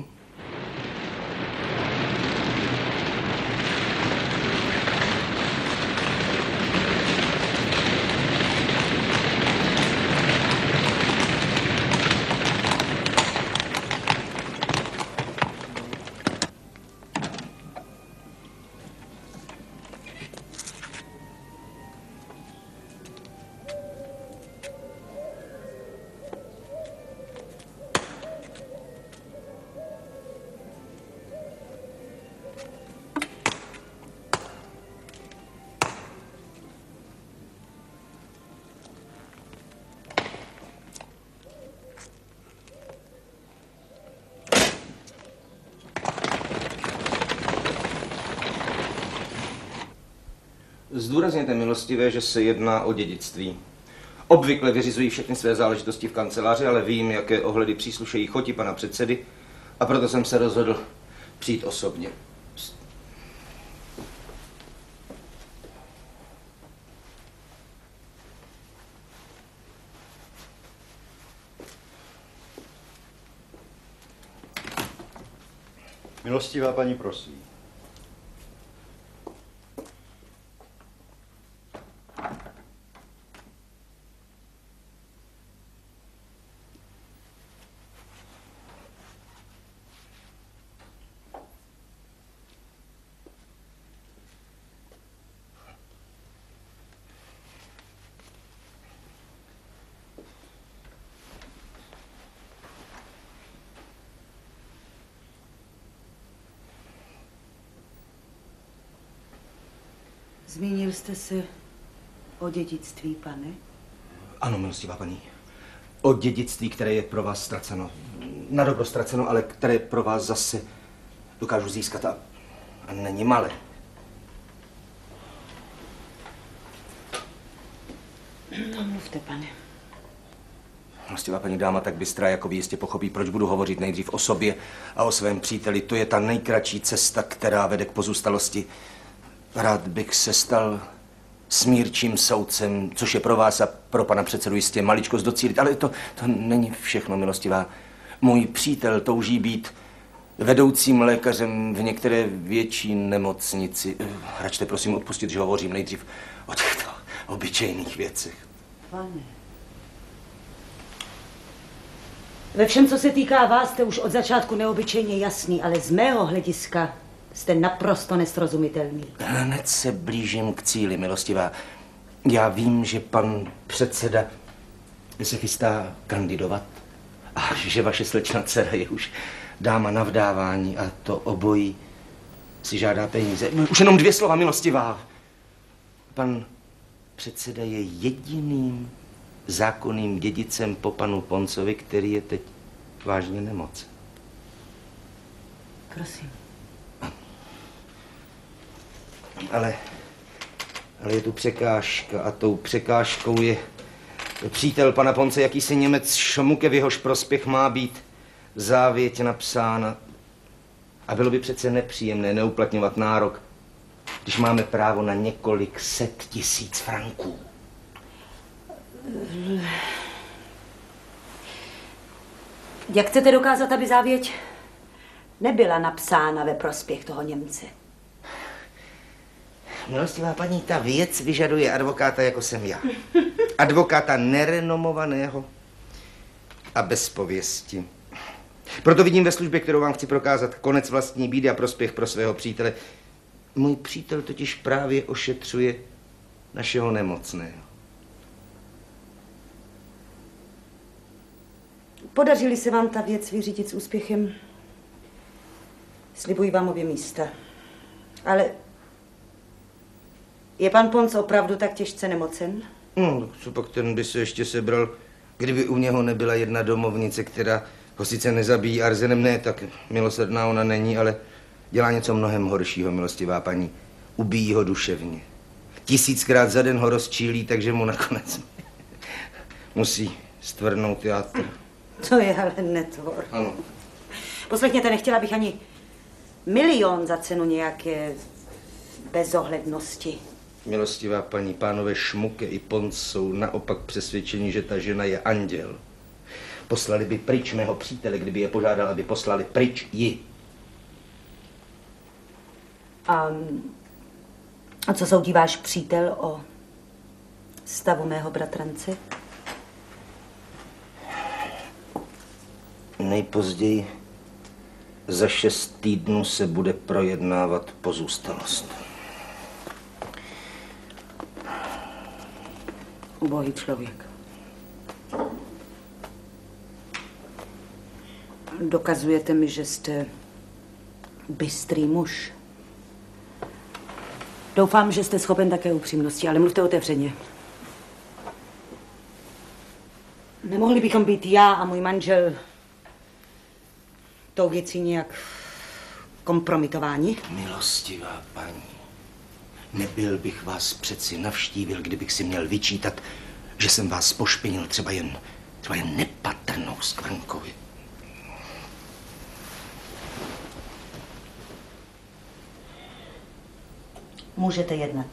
Zdůrazněte, milostivé, že se jedná o dědictví. Obvykle vyřizují všechny své záležitosti v kanceláři, ale vím, jaké ohledy příslušejí choti pana předsedy a proto jsem se rozhodl přijít osobně. Milostivá paní, prosím. Zmínil jste se o dědictví, pane? Ano, milostivá paní. O dědictví, které je pro vás ztraceno. Na dobro ztraceno, ale které pro vás zase dokážu získat a, a není malé. No, mluvte, pane. Milostivá paní dáma tak bystrá, jako vy jistě pochopí, proč budu hovořit nejdřív o sobě a o svém příteli. To je ta nejkratší cesta, která vede k pozůstalosti. Rád bych se stal smírčím soudcem, což je pro vás a pro pana předsedu jistě maličkost docílit, ale to, to není všechno, milostivá. Můj přítel touží být vedoucím lékařem v některé větší nemocnici. Račte prosím odpustit, že hovořím nejdřív o těchto obyčejných věcech. Pane. Ve všem, co se týká vás, jste už od začátku neobyčejně jasný, ale z mého hlediska jste naprosto nesrozumitelný. Hned se blížím k cíli, milostivá. Já vím, že pan předseda se chystá kandidovat a že vaše slečna dcera je už dáma na vdávání a to obojí si žádá peníze. Už jenom dvě slova, milostivá. Pan předseda je jediným zákonným dědicem po panu Poncovi, který je teď vážně nemocen. Prosím. Ale, ale je tu překážka a tou překážkou je přítel pana Ponce, jakýsi Němec Šmuke, v jehož prospěch má být v závěti napsána. A bylo by přece nepříjemné neuplatňovat nárok, když máme právo na několik set tisíc franků. Jak chcete dokázat, aby závěť nebyla napsána ve prospěch toho Němce? Milostivá paní, ta věc vyžaduje advokáta, jako jsem já. Advokáta nerenomovaného a bez pověsti. Proto vidím ve službě, kterou vám chci prokázat, konec vlastní bídy a prospěch pro svého přítele. Můj přítel totiž právě ošetřuje našeho nemocného. Podařili se vám ta věc vyřídit s úspěchem? Slibuji vám obě místa. Ale je pan Pons opravdu tak těžce nemocen? No, co pak ten by se ještě sebral, kdyby u něho nebyla jedna domovnice, která ho sice nezabíjí arzenem, ne, tak milosrdná ona není, ale dělá něco mnohem horšího, milostivá paní. Ubíjí ho duševně. Tisíckrát za den ho rozčílí, takže mu nakonec musí stvrdnout játr. To je ale netvor. Ano. Poslechněte, nechtěla bych ani milion za cenu nějaké bezohlednosti. Milostivá paní, pánové Šmuke i Pons jsou naopak přesvědčeni, že ta žena je anděl. Poslali by pryč mého přítele, kdyby je požádal, aby poslali pryč ji. A, a co soudí váš přítel o stavu mého bratrance? Nejpozději za šest týdnů se bude projednávat pozůstalost. Ubohý člověk. Dokazujete mi, že jste bystrý muž. Doufám, že jste schopen také upřímnosti, ale mluvte otevřeně. Nemohli bychom být já a můj manžel tou věcí nějak kompromitováni? Milostivá paní, nebyl bych vás přeci navštívil, kdybych si měl vyčítat, že jsem vás pošpinil třeba jen, třeba jen nepatrnou skvrnkou. Můžete jednat.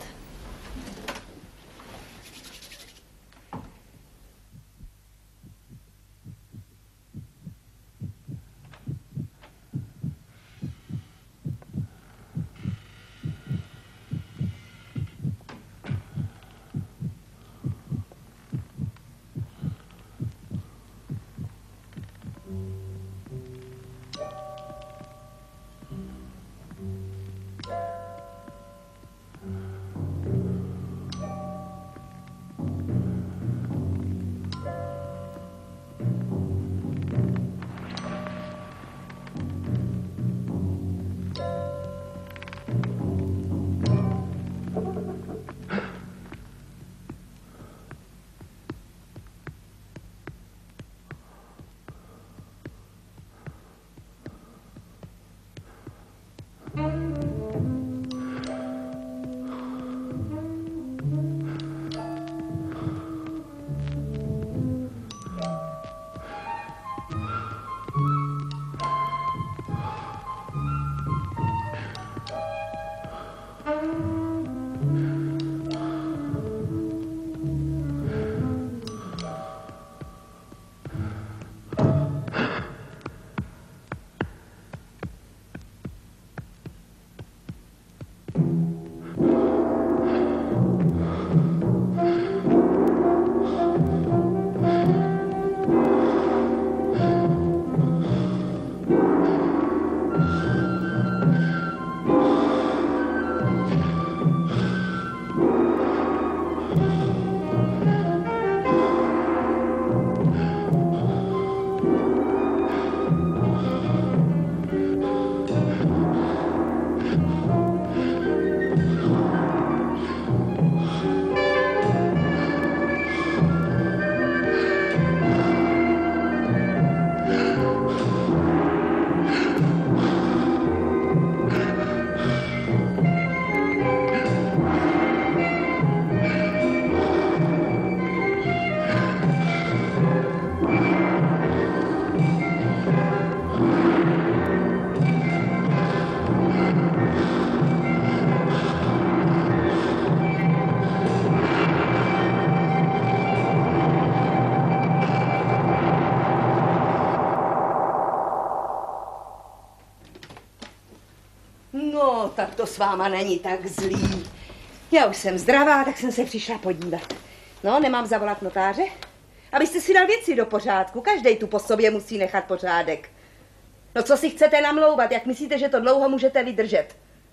No, tak to s váma není tak zlý. Já už jsem zdravá, tak jsem se přišla podívat. No, nemám zavolat notáře? Abyste si dal věci do pořádku. Každej tu po sobě musí nechat pořádek. No, co si chcete namlouvat? Jak myslíte, že to dlouho můžete vydržet?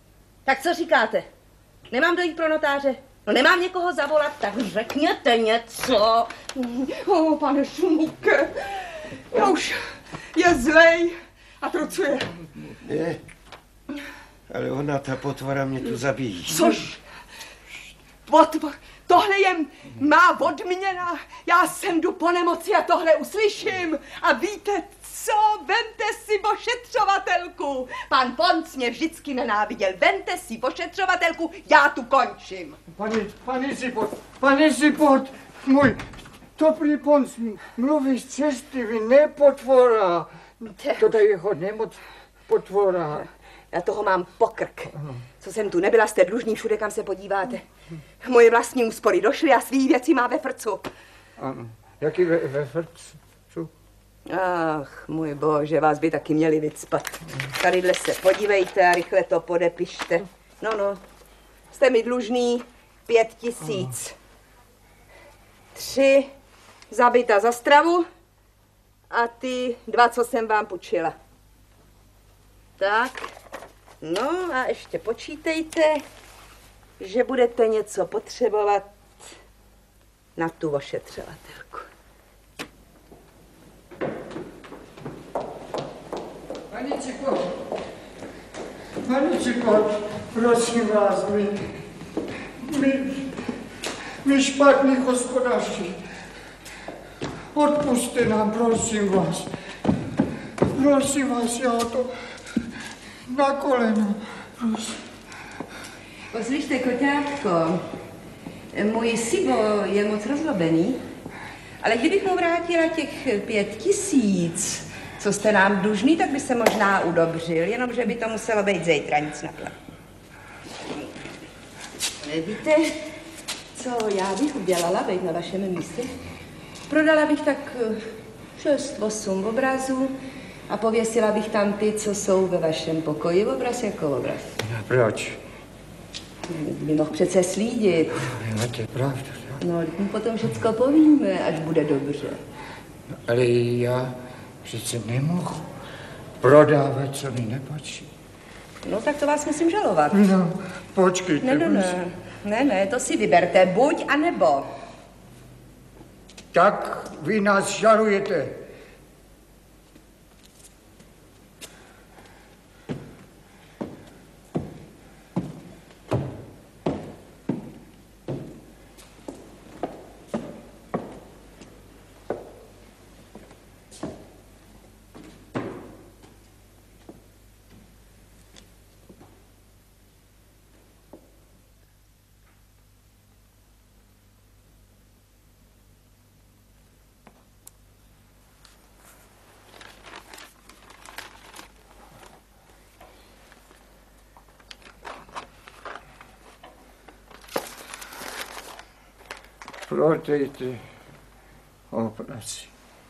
Tak co říkáte? Nemám dojít pro notáře? No, nemám někoho zavolat, tak řekněte něco. O, pane Šmuke, Já už je zlej a trucuje. Je, ale ona, ta potvora, mě tu zabíjí. Což? Potvor, tohle je má odměna. Já sem jdu po nemoci a tohle uslyším. A víte co? Vemte si ošetřovatelku. Pan Ponc mě vždycky nenáviděl. Vemte si ošetřovatelku, já tu končím. Pani, pani Sipot, pani Sipot, můj dobrý Ponc mluví z cesty, vy ne potvora. To je hodně moc potvora. Já toho mám pokrk. Co jsem tu nebyla, jste dlužní všude, kam se podíváte. Moje vlastní úspory došly a svý věci má ve frcu. A, jaký ve, ve frcu? Ach, můj bože, vás by taky měli vycpat. Tadyhle se podívejte a rychle to podepište. No, no, jste mi dlužný pět tisíc. Tři zabita za stravu a ty dva, co jsem vám půjčila. Tak, no a ještě počítejte, že budete něco potřebovat na tu ošetřovatelku. Pani Cipot, pani Cipot, prosím vás, my, my, my špatní hospodáři. Odpuste nám, prosím vás. Prosím vás, já to na koleno. Prosím. Poslyšte, koťátko, můj Sibo je moc rozlobený, ale kdybych mu vrátila těch pět tisíc, co jste nám dlužný, tak by se možná udobřil, jenomže by to muselo být zítra, nic na plán. Víte, co já bych udělala, být na vašem místě? Prodala bych tak šest, osm obrazů a pověsila bych tam ty, co jsou ve vašem pokoji, obraz jako obraz. Proč? By mohl přece slídit. No, to je pravda. No, mu potom všecko povíme, až bude dobře. Ale já přece nemohu prodávat, co mi nepatří. No, tak to vás musím žalovat. No, počkejte. Ne, ne, ne. Ne, ne, to si vyberte. Buď a nebo. Tak vy nás žalujete. Prodejte obrazy.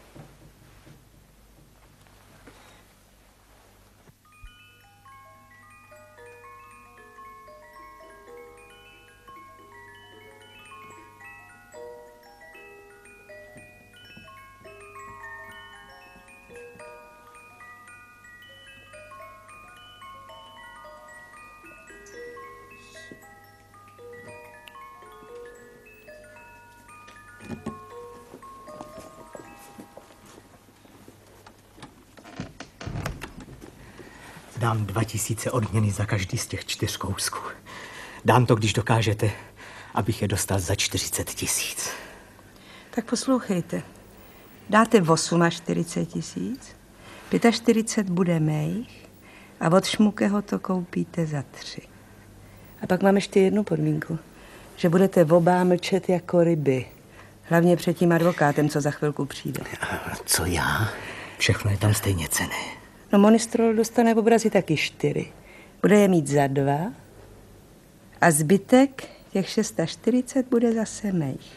Dám dva tisíce odměny za každý z těch čtyř kousků. Dám to, když dokážete, abych je dostal za čtyřicet tisíc. Tak poslouchejte. Dáte čtyřicet osm tisíc, čtyřicet pět bude mých a od Šmukeho to koupíte za tři. A pak mám ještě jednu podmínku, že budete oba mlčet jako ryby. Hlavně před tím advokátem, co za chvilku přijde. A co já? Všechno je tam stejně cenné. No, Monistrol dostane obrazy taky čtyři. Bude je mít za dva a zbytek, těch čtyřicet šest, bude zase mých.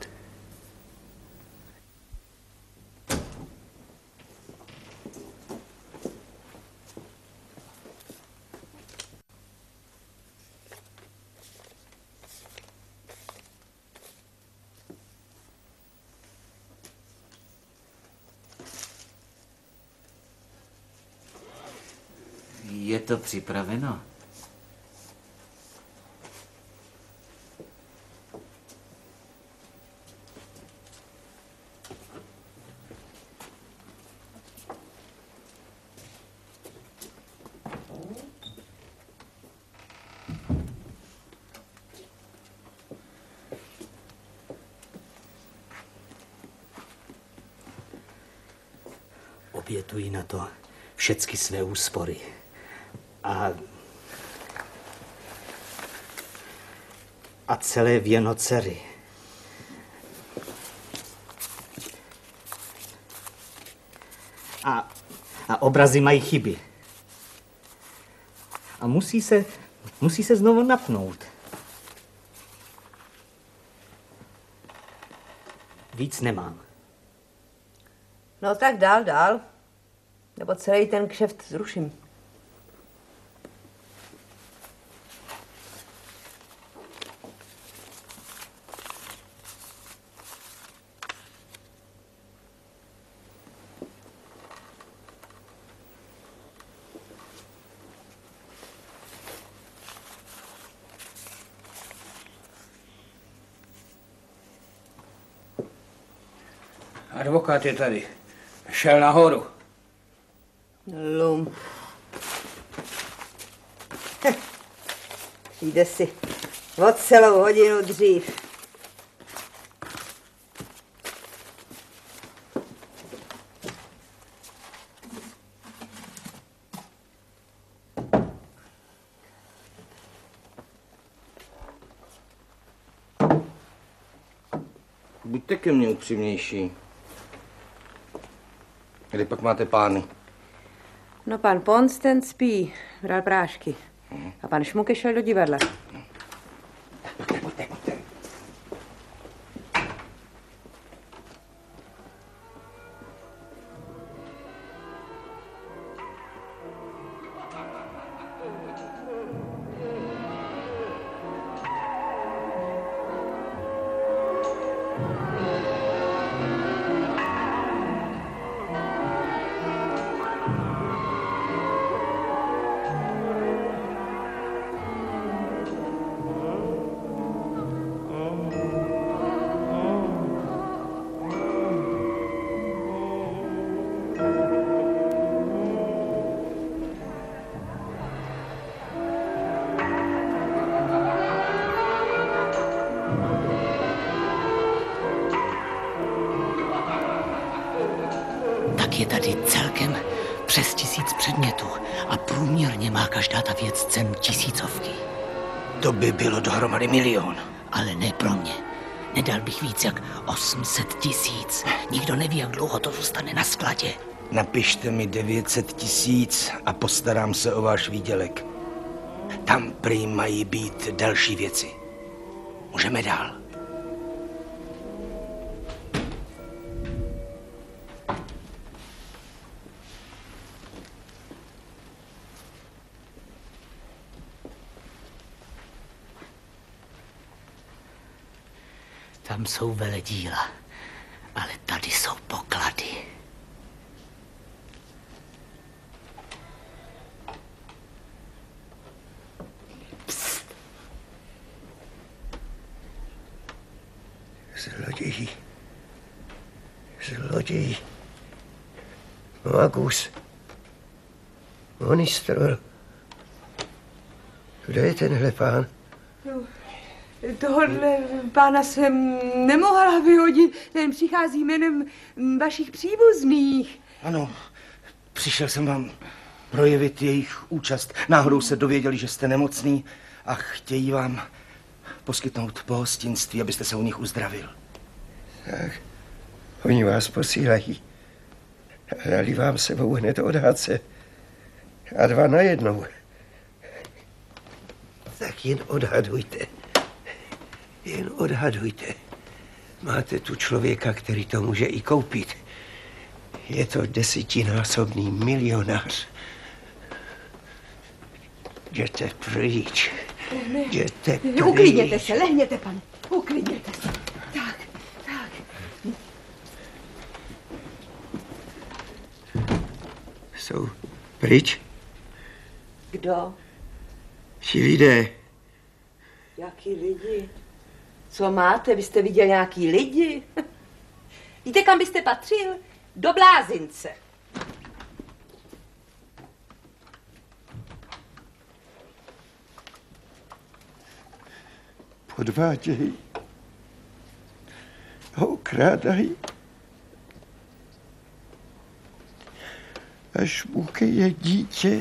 Je to připraveno? obětuji na to všechny své úspory. A, a celé věno dcery. A, a obrazy mají chyby. A musí se, musí se znovu napnout. Víc nemám. No tak dál, dál. Nebo celý ten kšeft zruším. Advokát je tady. Šel nahoru. Lum. Přijde si o celou hodinu dřív. Buďte ke mně upřímnější. Kdy pak máte pány? No pan Pons, ten spí, bral prášky. A pan Šmuke šel do divadla. Je tady celkem přes tisíc předmětů a průměrně má každá ta věc cenu tisícovky. To by bylo dohromady milion. Ale ne pro mě. Nedal bych víc jak osm set tisíc. Nikdo neví, jak dlouho to zůstane na skladě. Napište mi devět set tisíc a postarám se o váš výdělek. Tam prý mají být další věci. Můžeme dál. Tam jsou veledíla, ale tady jsou poklady. Psst. Zloději. Zloději. Magus. Monistrol. Kdo je tenhle pán? No. Tohle pána jsem nemohla vyhodit, ten přichází jménem vašich příbuzných. Ano, přišel jsem vám projevit jejich účast. Náhodou se dověděli, že jste nemocný a chtějí vám poskytnout pohostinství, abyste se u nich uzdravil. Tak, oni vás posílají. Dali vám sebou hned od Hádce. A dva najednou. Tak jen odhadujte. Jen odhadujte. Máte tu člověka, který to může i koupit. Je to desetinásobný milionář. Jděte pryč. Jděte pryč. Uklidněte se, lehněte, pane. Uklidněte se. Tak, tak. Jsou pryč? Kdo? Ti lidé. Jaký lidi? Co máte? Byste viděl nějaký lidi? Víte, kam byste patřil? Do blázince. Podvádějí. Okrádají. až ukyje dítě.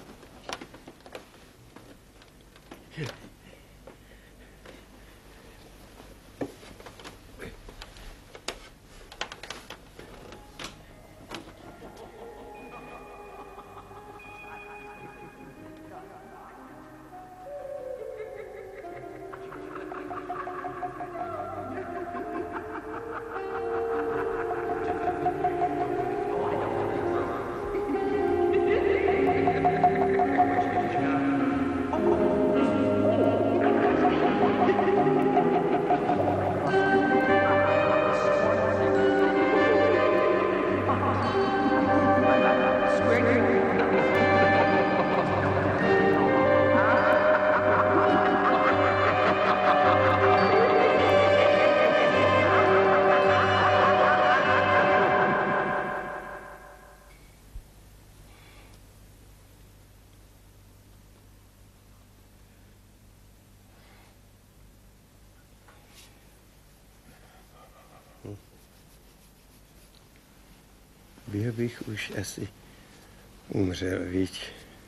Byl bych už asi umřel, viď?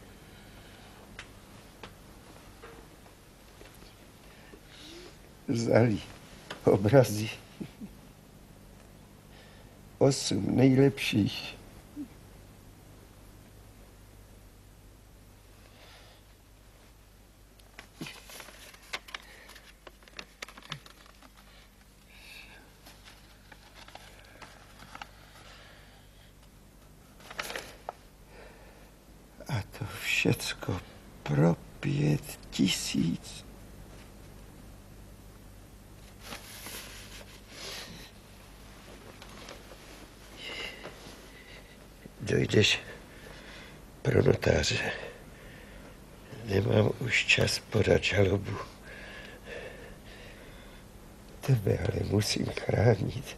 Vzali obrazy. Osm nejlepších. A to všecko pro pět tisíc. Dojdeš pro notáře. Nemám už čas podat žalobu. Tebe ale musím chránit.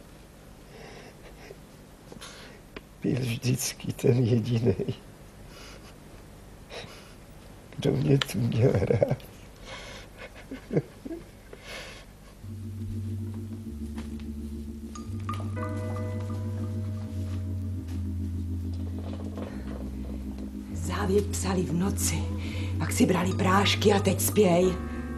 Byl vždycky ten jedinej, kdo mě tu měl rád. Závěť psali v noci, pak si brali prášky a teď spěj.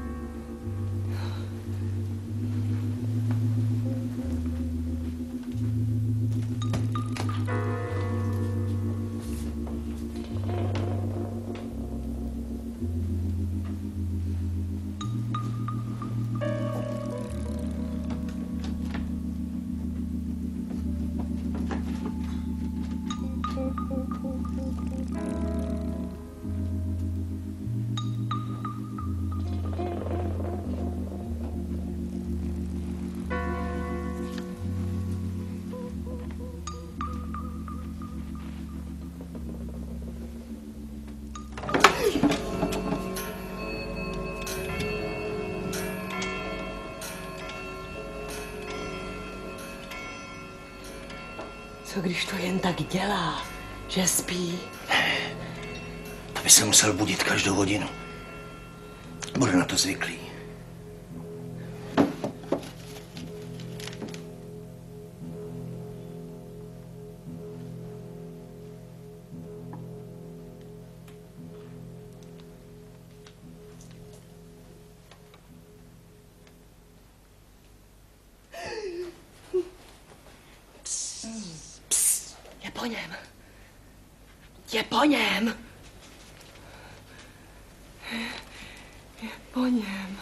Co když to jen tak dělá, že spí? To by se musel budit každou hodinu. Bude na to zvyklý. Je po něm. Je po něm. Je po něm.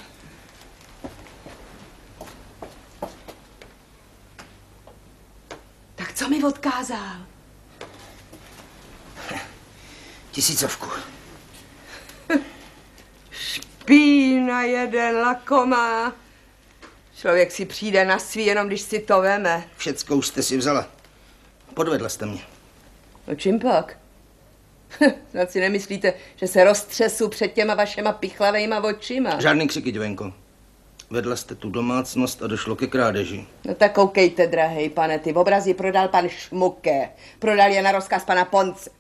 Tak co mi odkázal? Tisícovku. Špína jeden lakomá. Člověk si přijde na svý, jenom když si to veme. Všecko už jste si vzala. Podvedla jste mě. No čím pak? Snad si nemyslíte, že se roztřesu před těma vašema pichlavejma očima? Žádný křiky, divenko. Vedla jste tu domácnost a došlo ke krádeži. No tak koukejte, drahej pane, ty obrazy prodal pan Šmuke. Prodal je na rozkaz pana Ponce.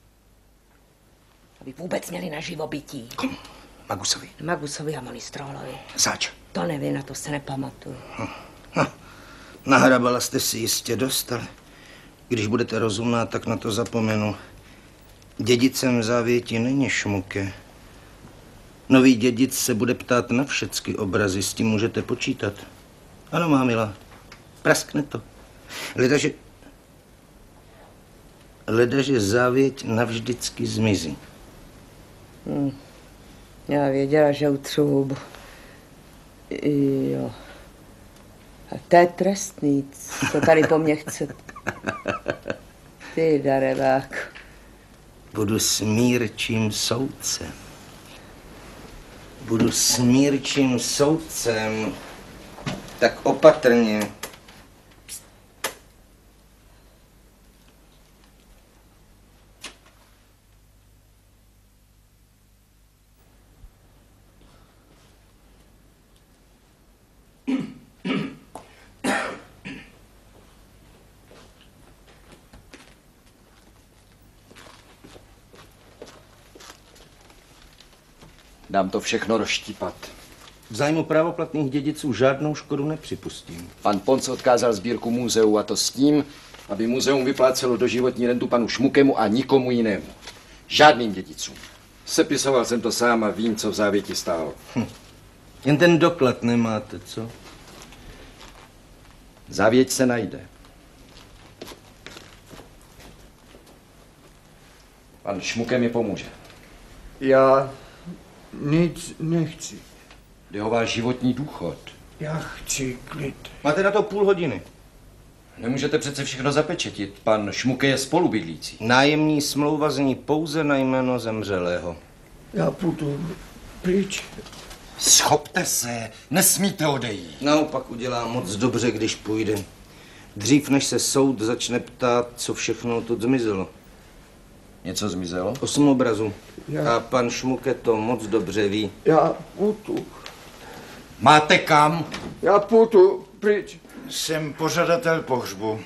Aby vůbec měli na živobytí. Komu? Magusovi? Magusovi a Monistrolovi. Zač? To nevím, na to se nepamatuju. Hm. No, nahrabala jste si jistě dost, ale Když budete rozumná, tak na to zapomenu. Dědicem závěti není Šmuke. Nový dědic se bude ptát na všechny obrazy, s tím můžete počítat. Ano, má milá, praskne to. Ledaže, ledaže závěť navždycky zmizí. Hmm. Já věděla, že utřu hubu. Jo. A to je trestný, co tady po mně chce. Ty darebák. Budu smírčím soudcem. Budu smírčím soudcem. Tak opatrně. Dám to všechno rozštípat. V zájmu právoplatných dědiců žádnou škodu nepřipustím. Pan Ponc odkázal sbírku muzeu a to s tím, aby muzeum vyplácelo doživotní rentu panu Šmukemu a nikomu jinému. Žádným dědicům. Sepisoval jsem to sám a vím, co v závěti stálo. Hm. Jen ten doklad nemáte, co? Závěť se najde. Pan Šmuke mi pomůže. Já nic nechci. Jde o váš životní důchod. Já chci klid. Máte na to půl hodiny. Nemůžete přece všechno zapečetit. Pan Šmuke je spolubydlící. Nájemní smlouva zní pouze na jméno zemřelého. Já půjdu pryč. Schopte se, nesmíte odejít. Naopak udělá moc dobře, když půjde. Dřív, než se soud začne ptát, co všechno tu zmizelo. Něco zmizelo? Osm obrazů. Já... A pan Šmuke to moc dobře ví. Já půjdu. Máte kam? Já půjdu pryč. Jsem pořadatel pohřbu.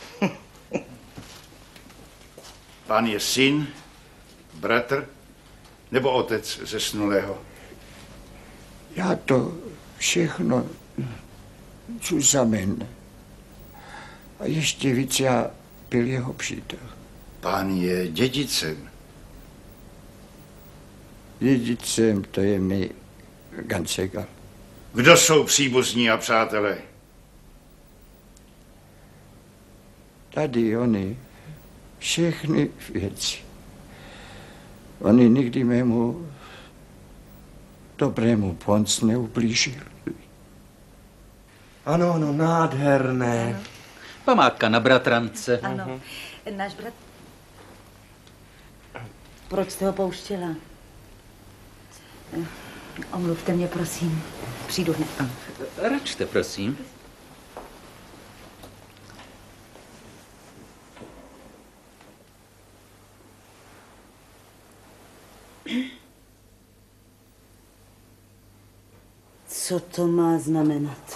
Pán je syn, bratr nebo otec zesnulého? Já to všechno zusammen. A ještě víc já byl jeho přítel. Pán je dědicem. Dědicem, to je mi ganz egal. Kdo jsou příbuzní a přátelé? Tady oni, všechny věci. Oni nikdy mému dobrému Ponc neublížil. Ano, no nádherné. Ano. Památka na bratrance. Ano, uh-huh. Náš brat... Proč jste ho pouštěla? Omluvte mě, prosím. Přijdu hned. Račte, prosím. Co to má znamenat?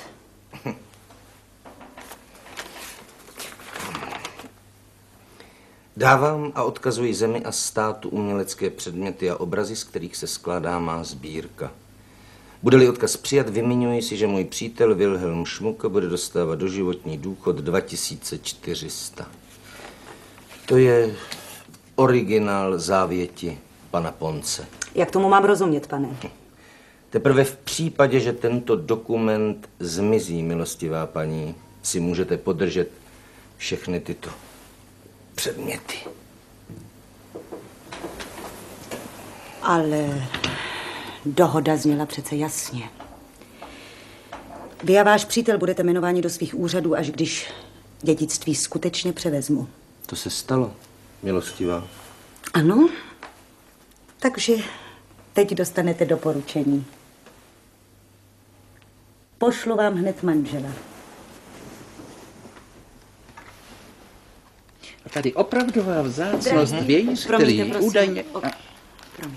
Dávám a odkazuji zemi a státu umělecké předměty a obrazy, z kterých se skládá má sbírka. Bude-li odkaz přijat, vymiňuji si, že můj přítel Wilhelm Šmuke bude dostávat doživotní důchod dva tisíce čtyři sta. To je originál závěti pana Ponce. Jak tomu mám rozumět, pane? Teprve v případě, že tento dokument zmizí, milostivá paní, si můžete podržet všechny tyto předměty. Ale dohoda zněla přece jasně. Vy a váš přítel budete jmenováni do svých úřadů, až když dědictví skutečně převezmu. To se stalo, milostivá. Ano, takže teď dostanete doporučení. Pošlu vám hned manžela. A tady opravdová vzácnost vějíř, který údajně... O, promiň.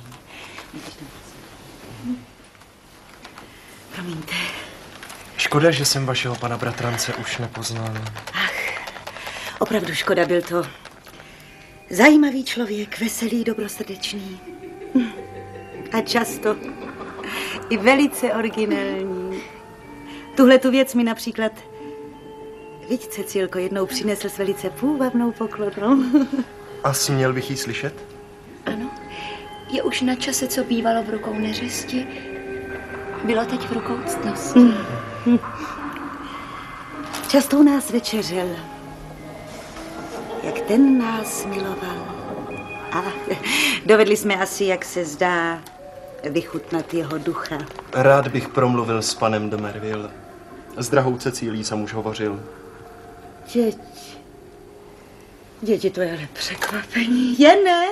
Promiňte. Škoda, že jsem vašeho pana bratrance už nepoznal. Ach, opravdu škoda, byl to zajímavý člověk, veselý, dobrosrdečný. A často i velice originální. Tuhle tu věc mi například Víď, Cecílko, jednou přinesl s velice půvabnou poklonu. A směl bych jí slyšet? Ano, je už na čase, co bývalo v rukou neřesti, bylo teď v rukou ctnosti. Mm. Často u nás večeřel, jak ten nás miloval. A dovedli jsme asi, jak se zdá, vychutnat jeho ducha. Rád bych promluvil s panem de Merville. S drahou Cecílií jsem už hovořil. Děť. Děti, to je ale překvapení. Je ne?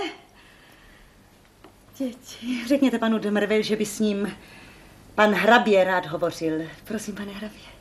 Děti, řekněte panu de Merville, že by s ním pan hrabě rád hovořil. Prosím, pane hrabě.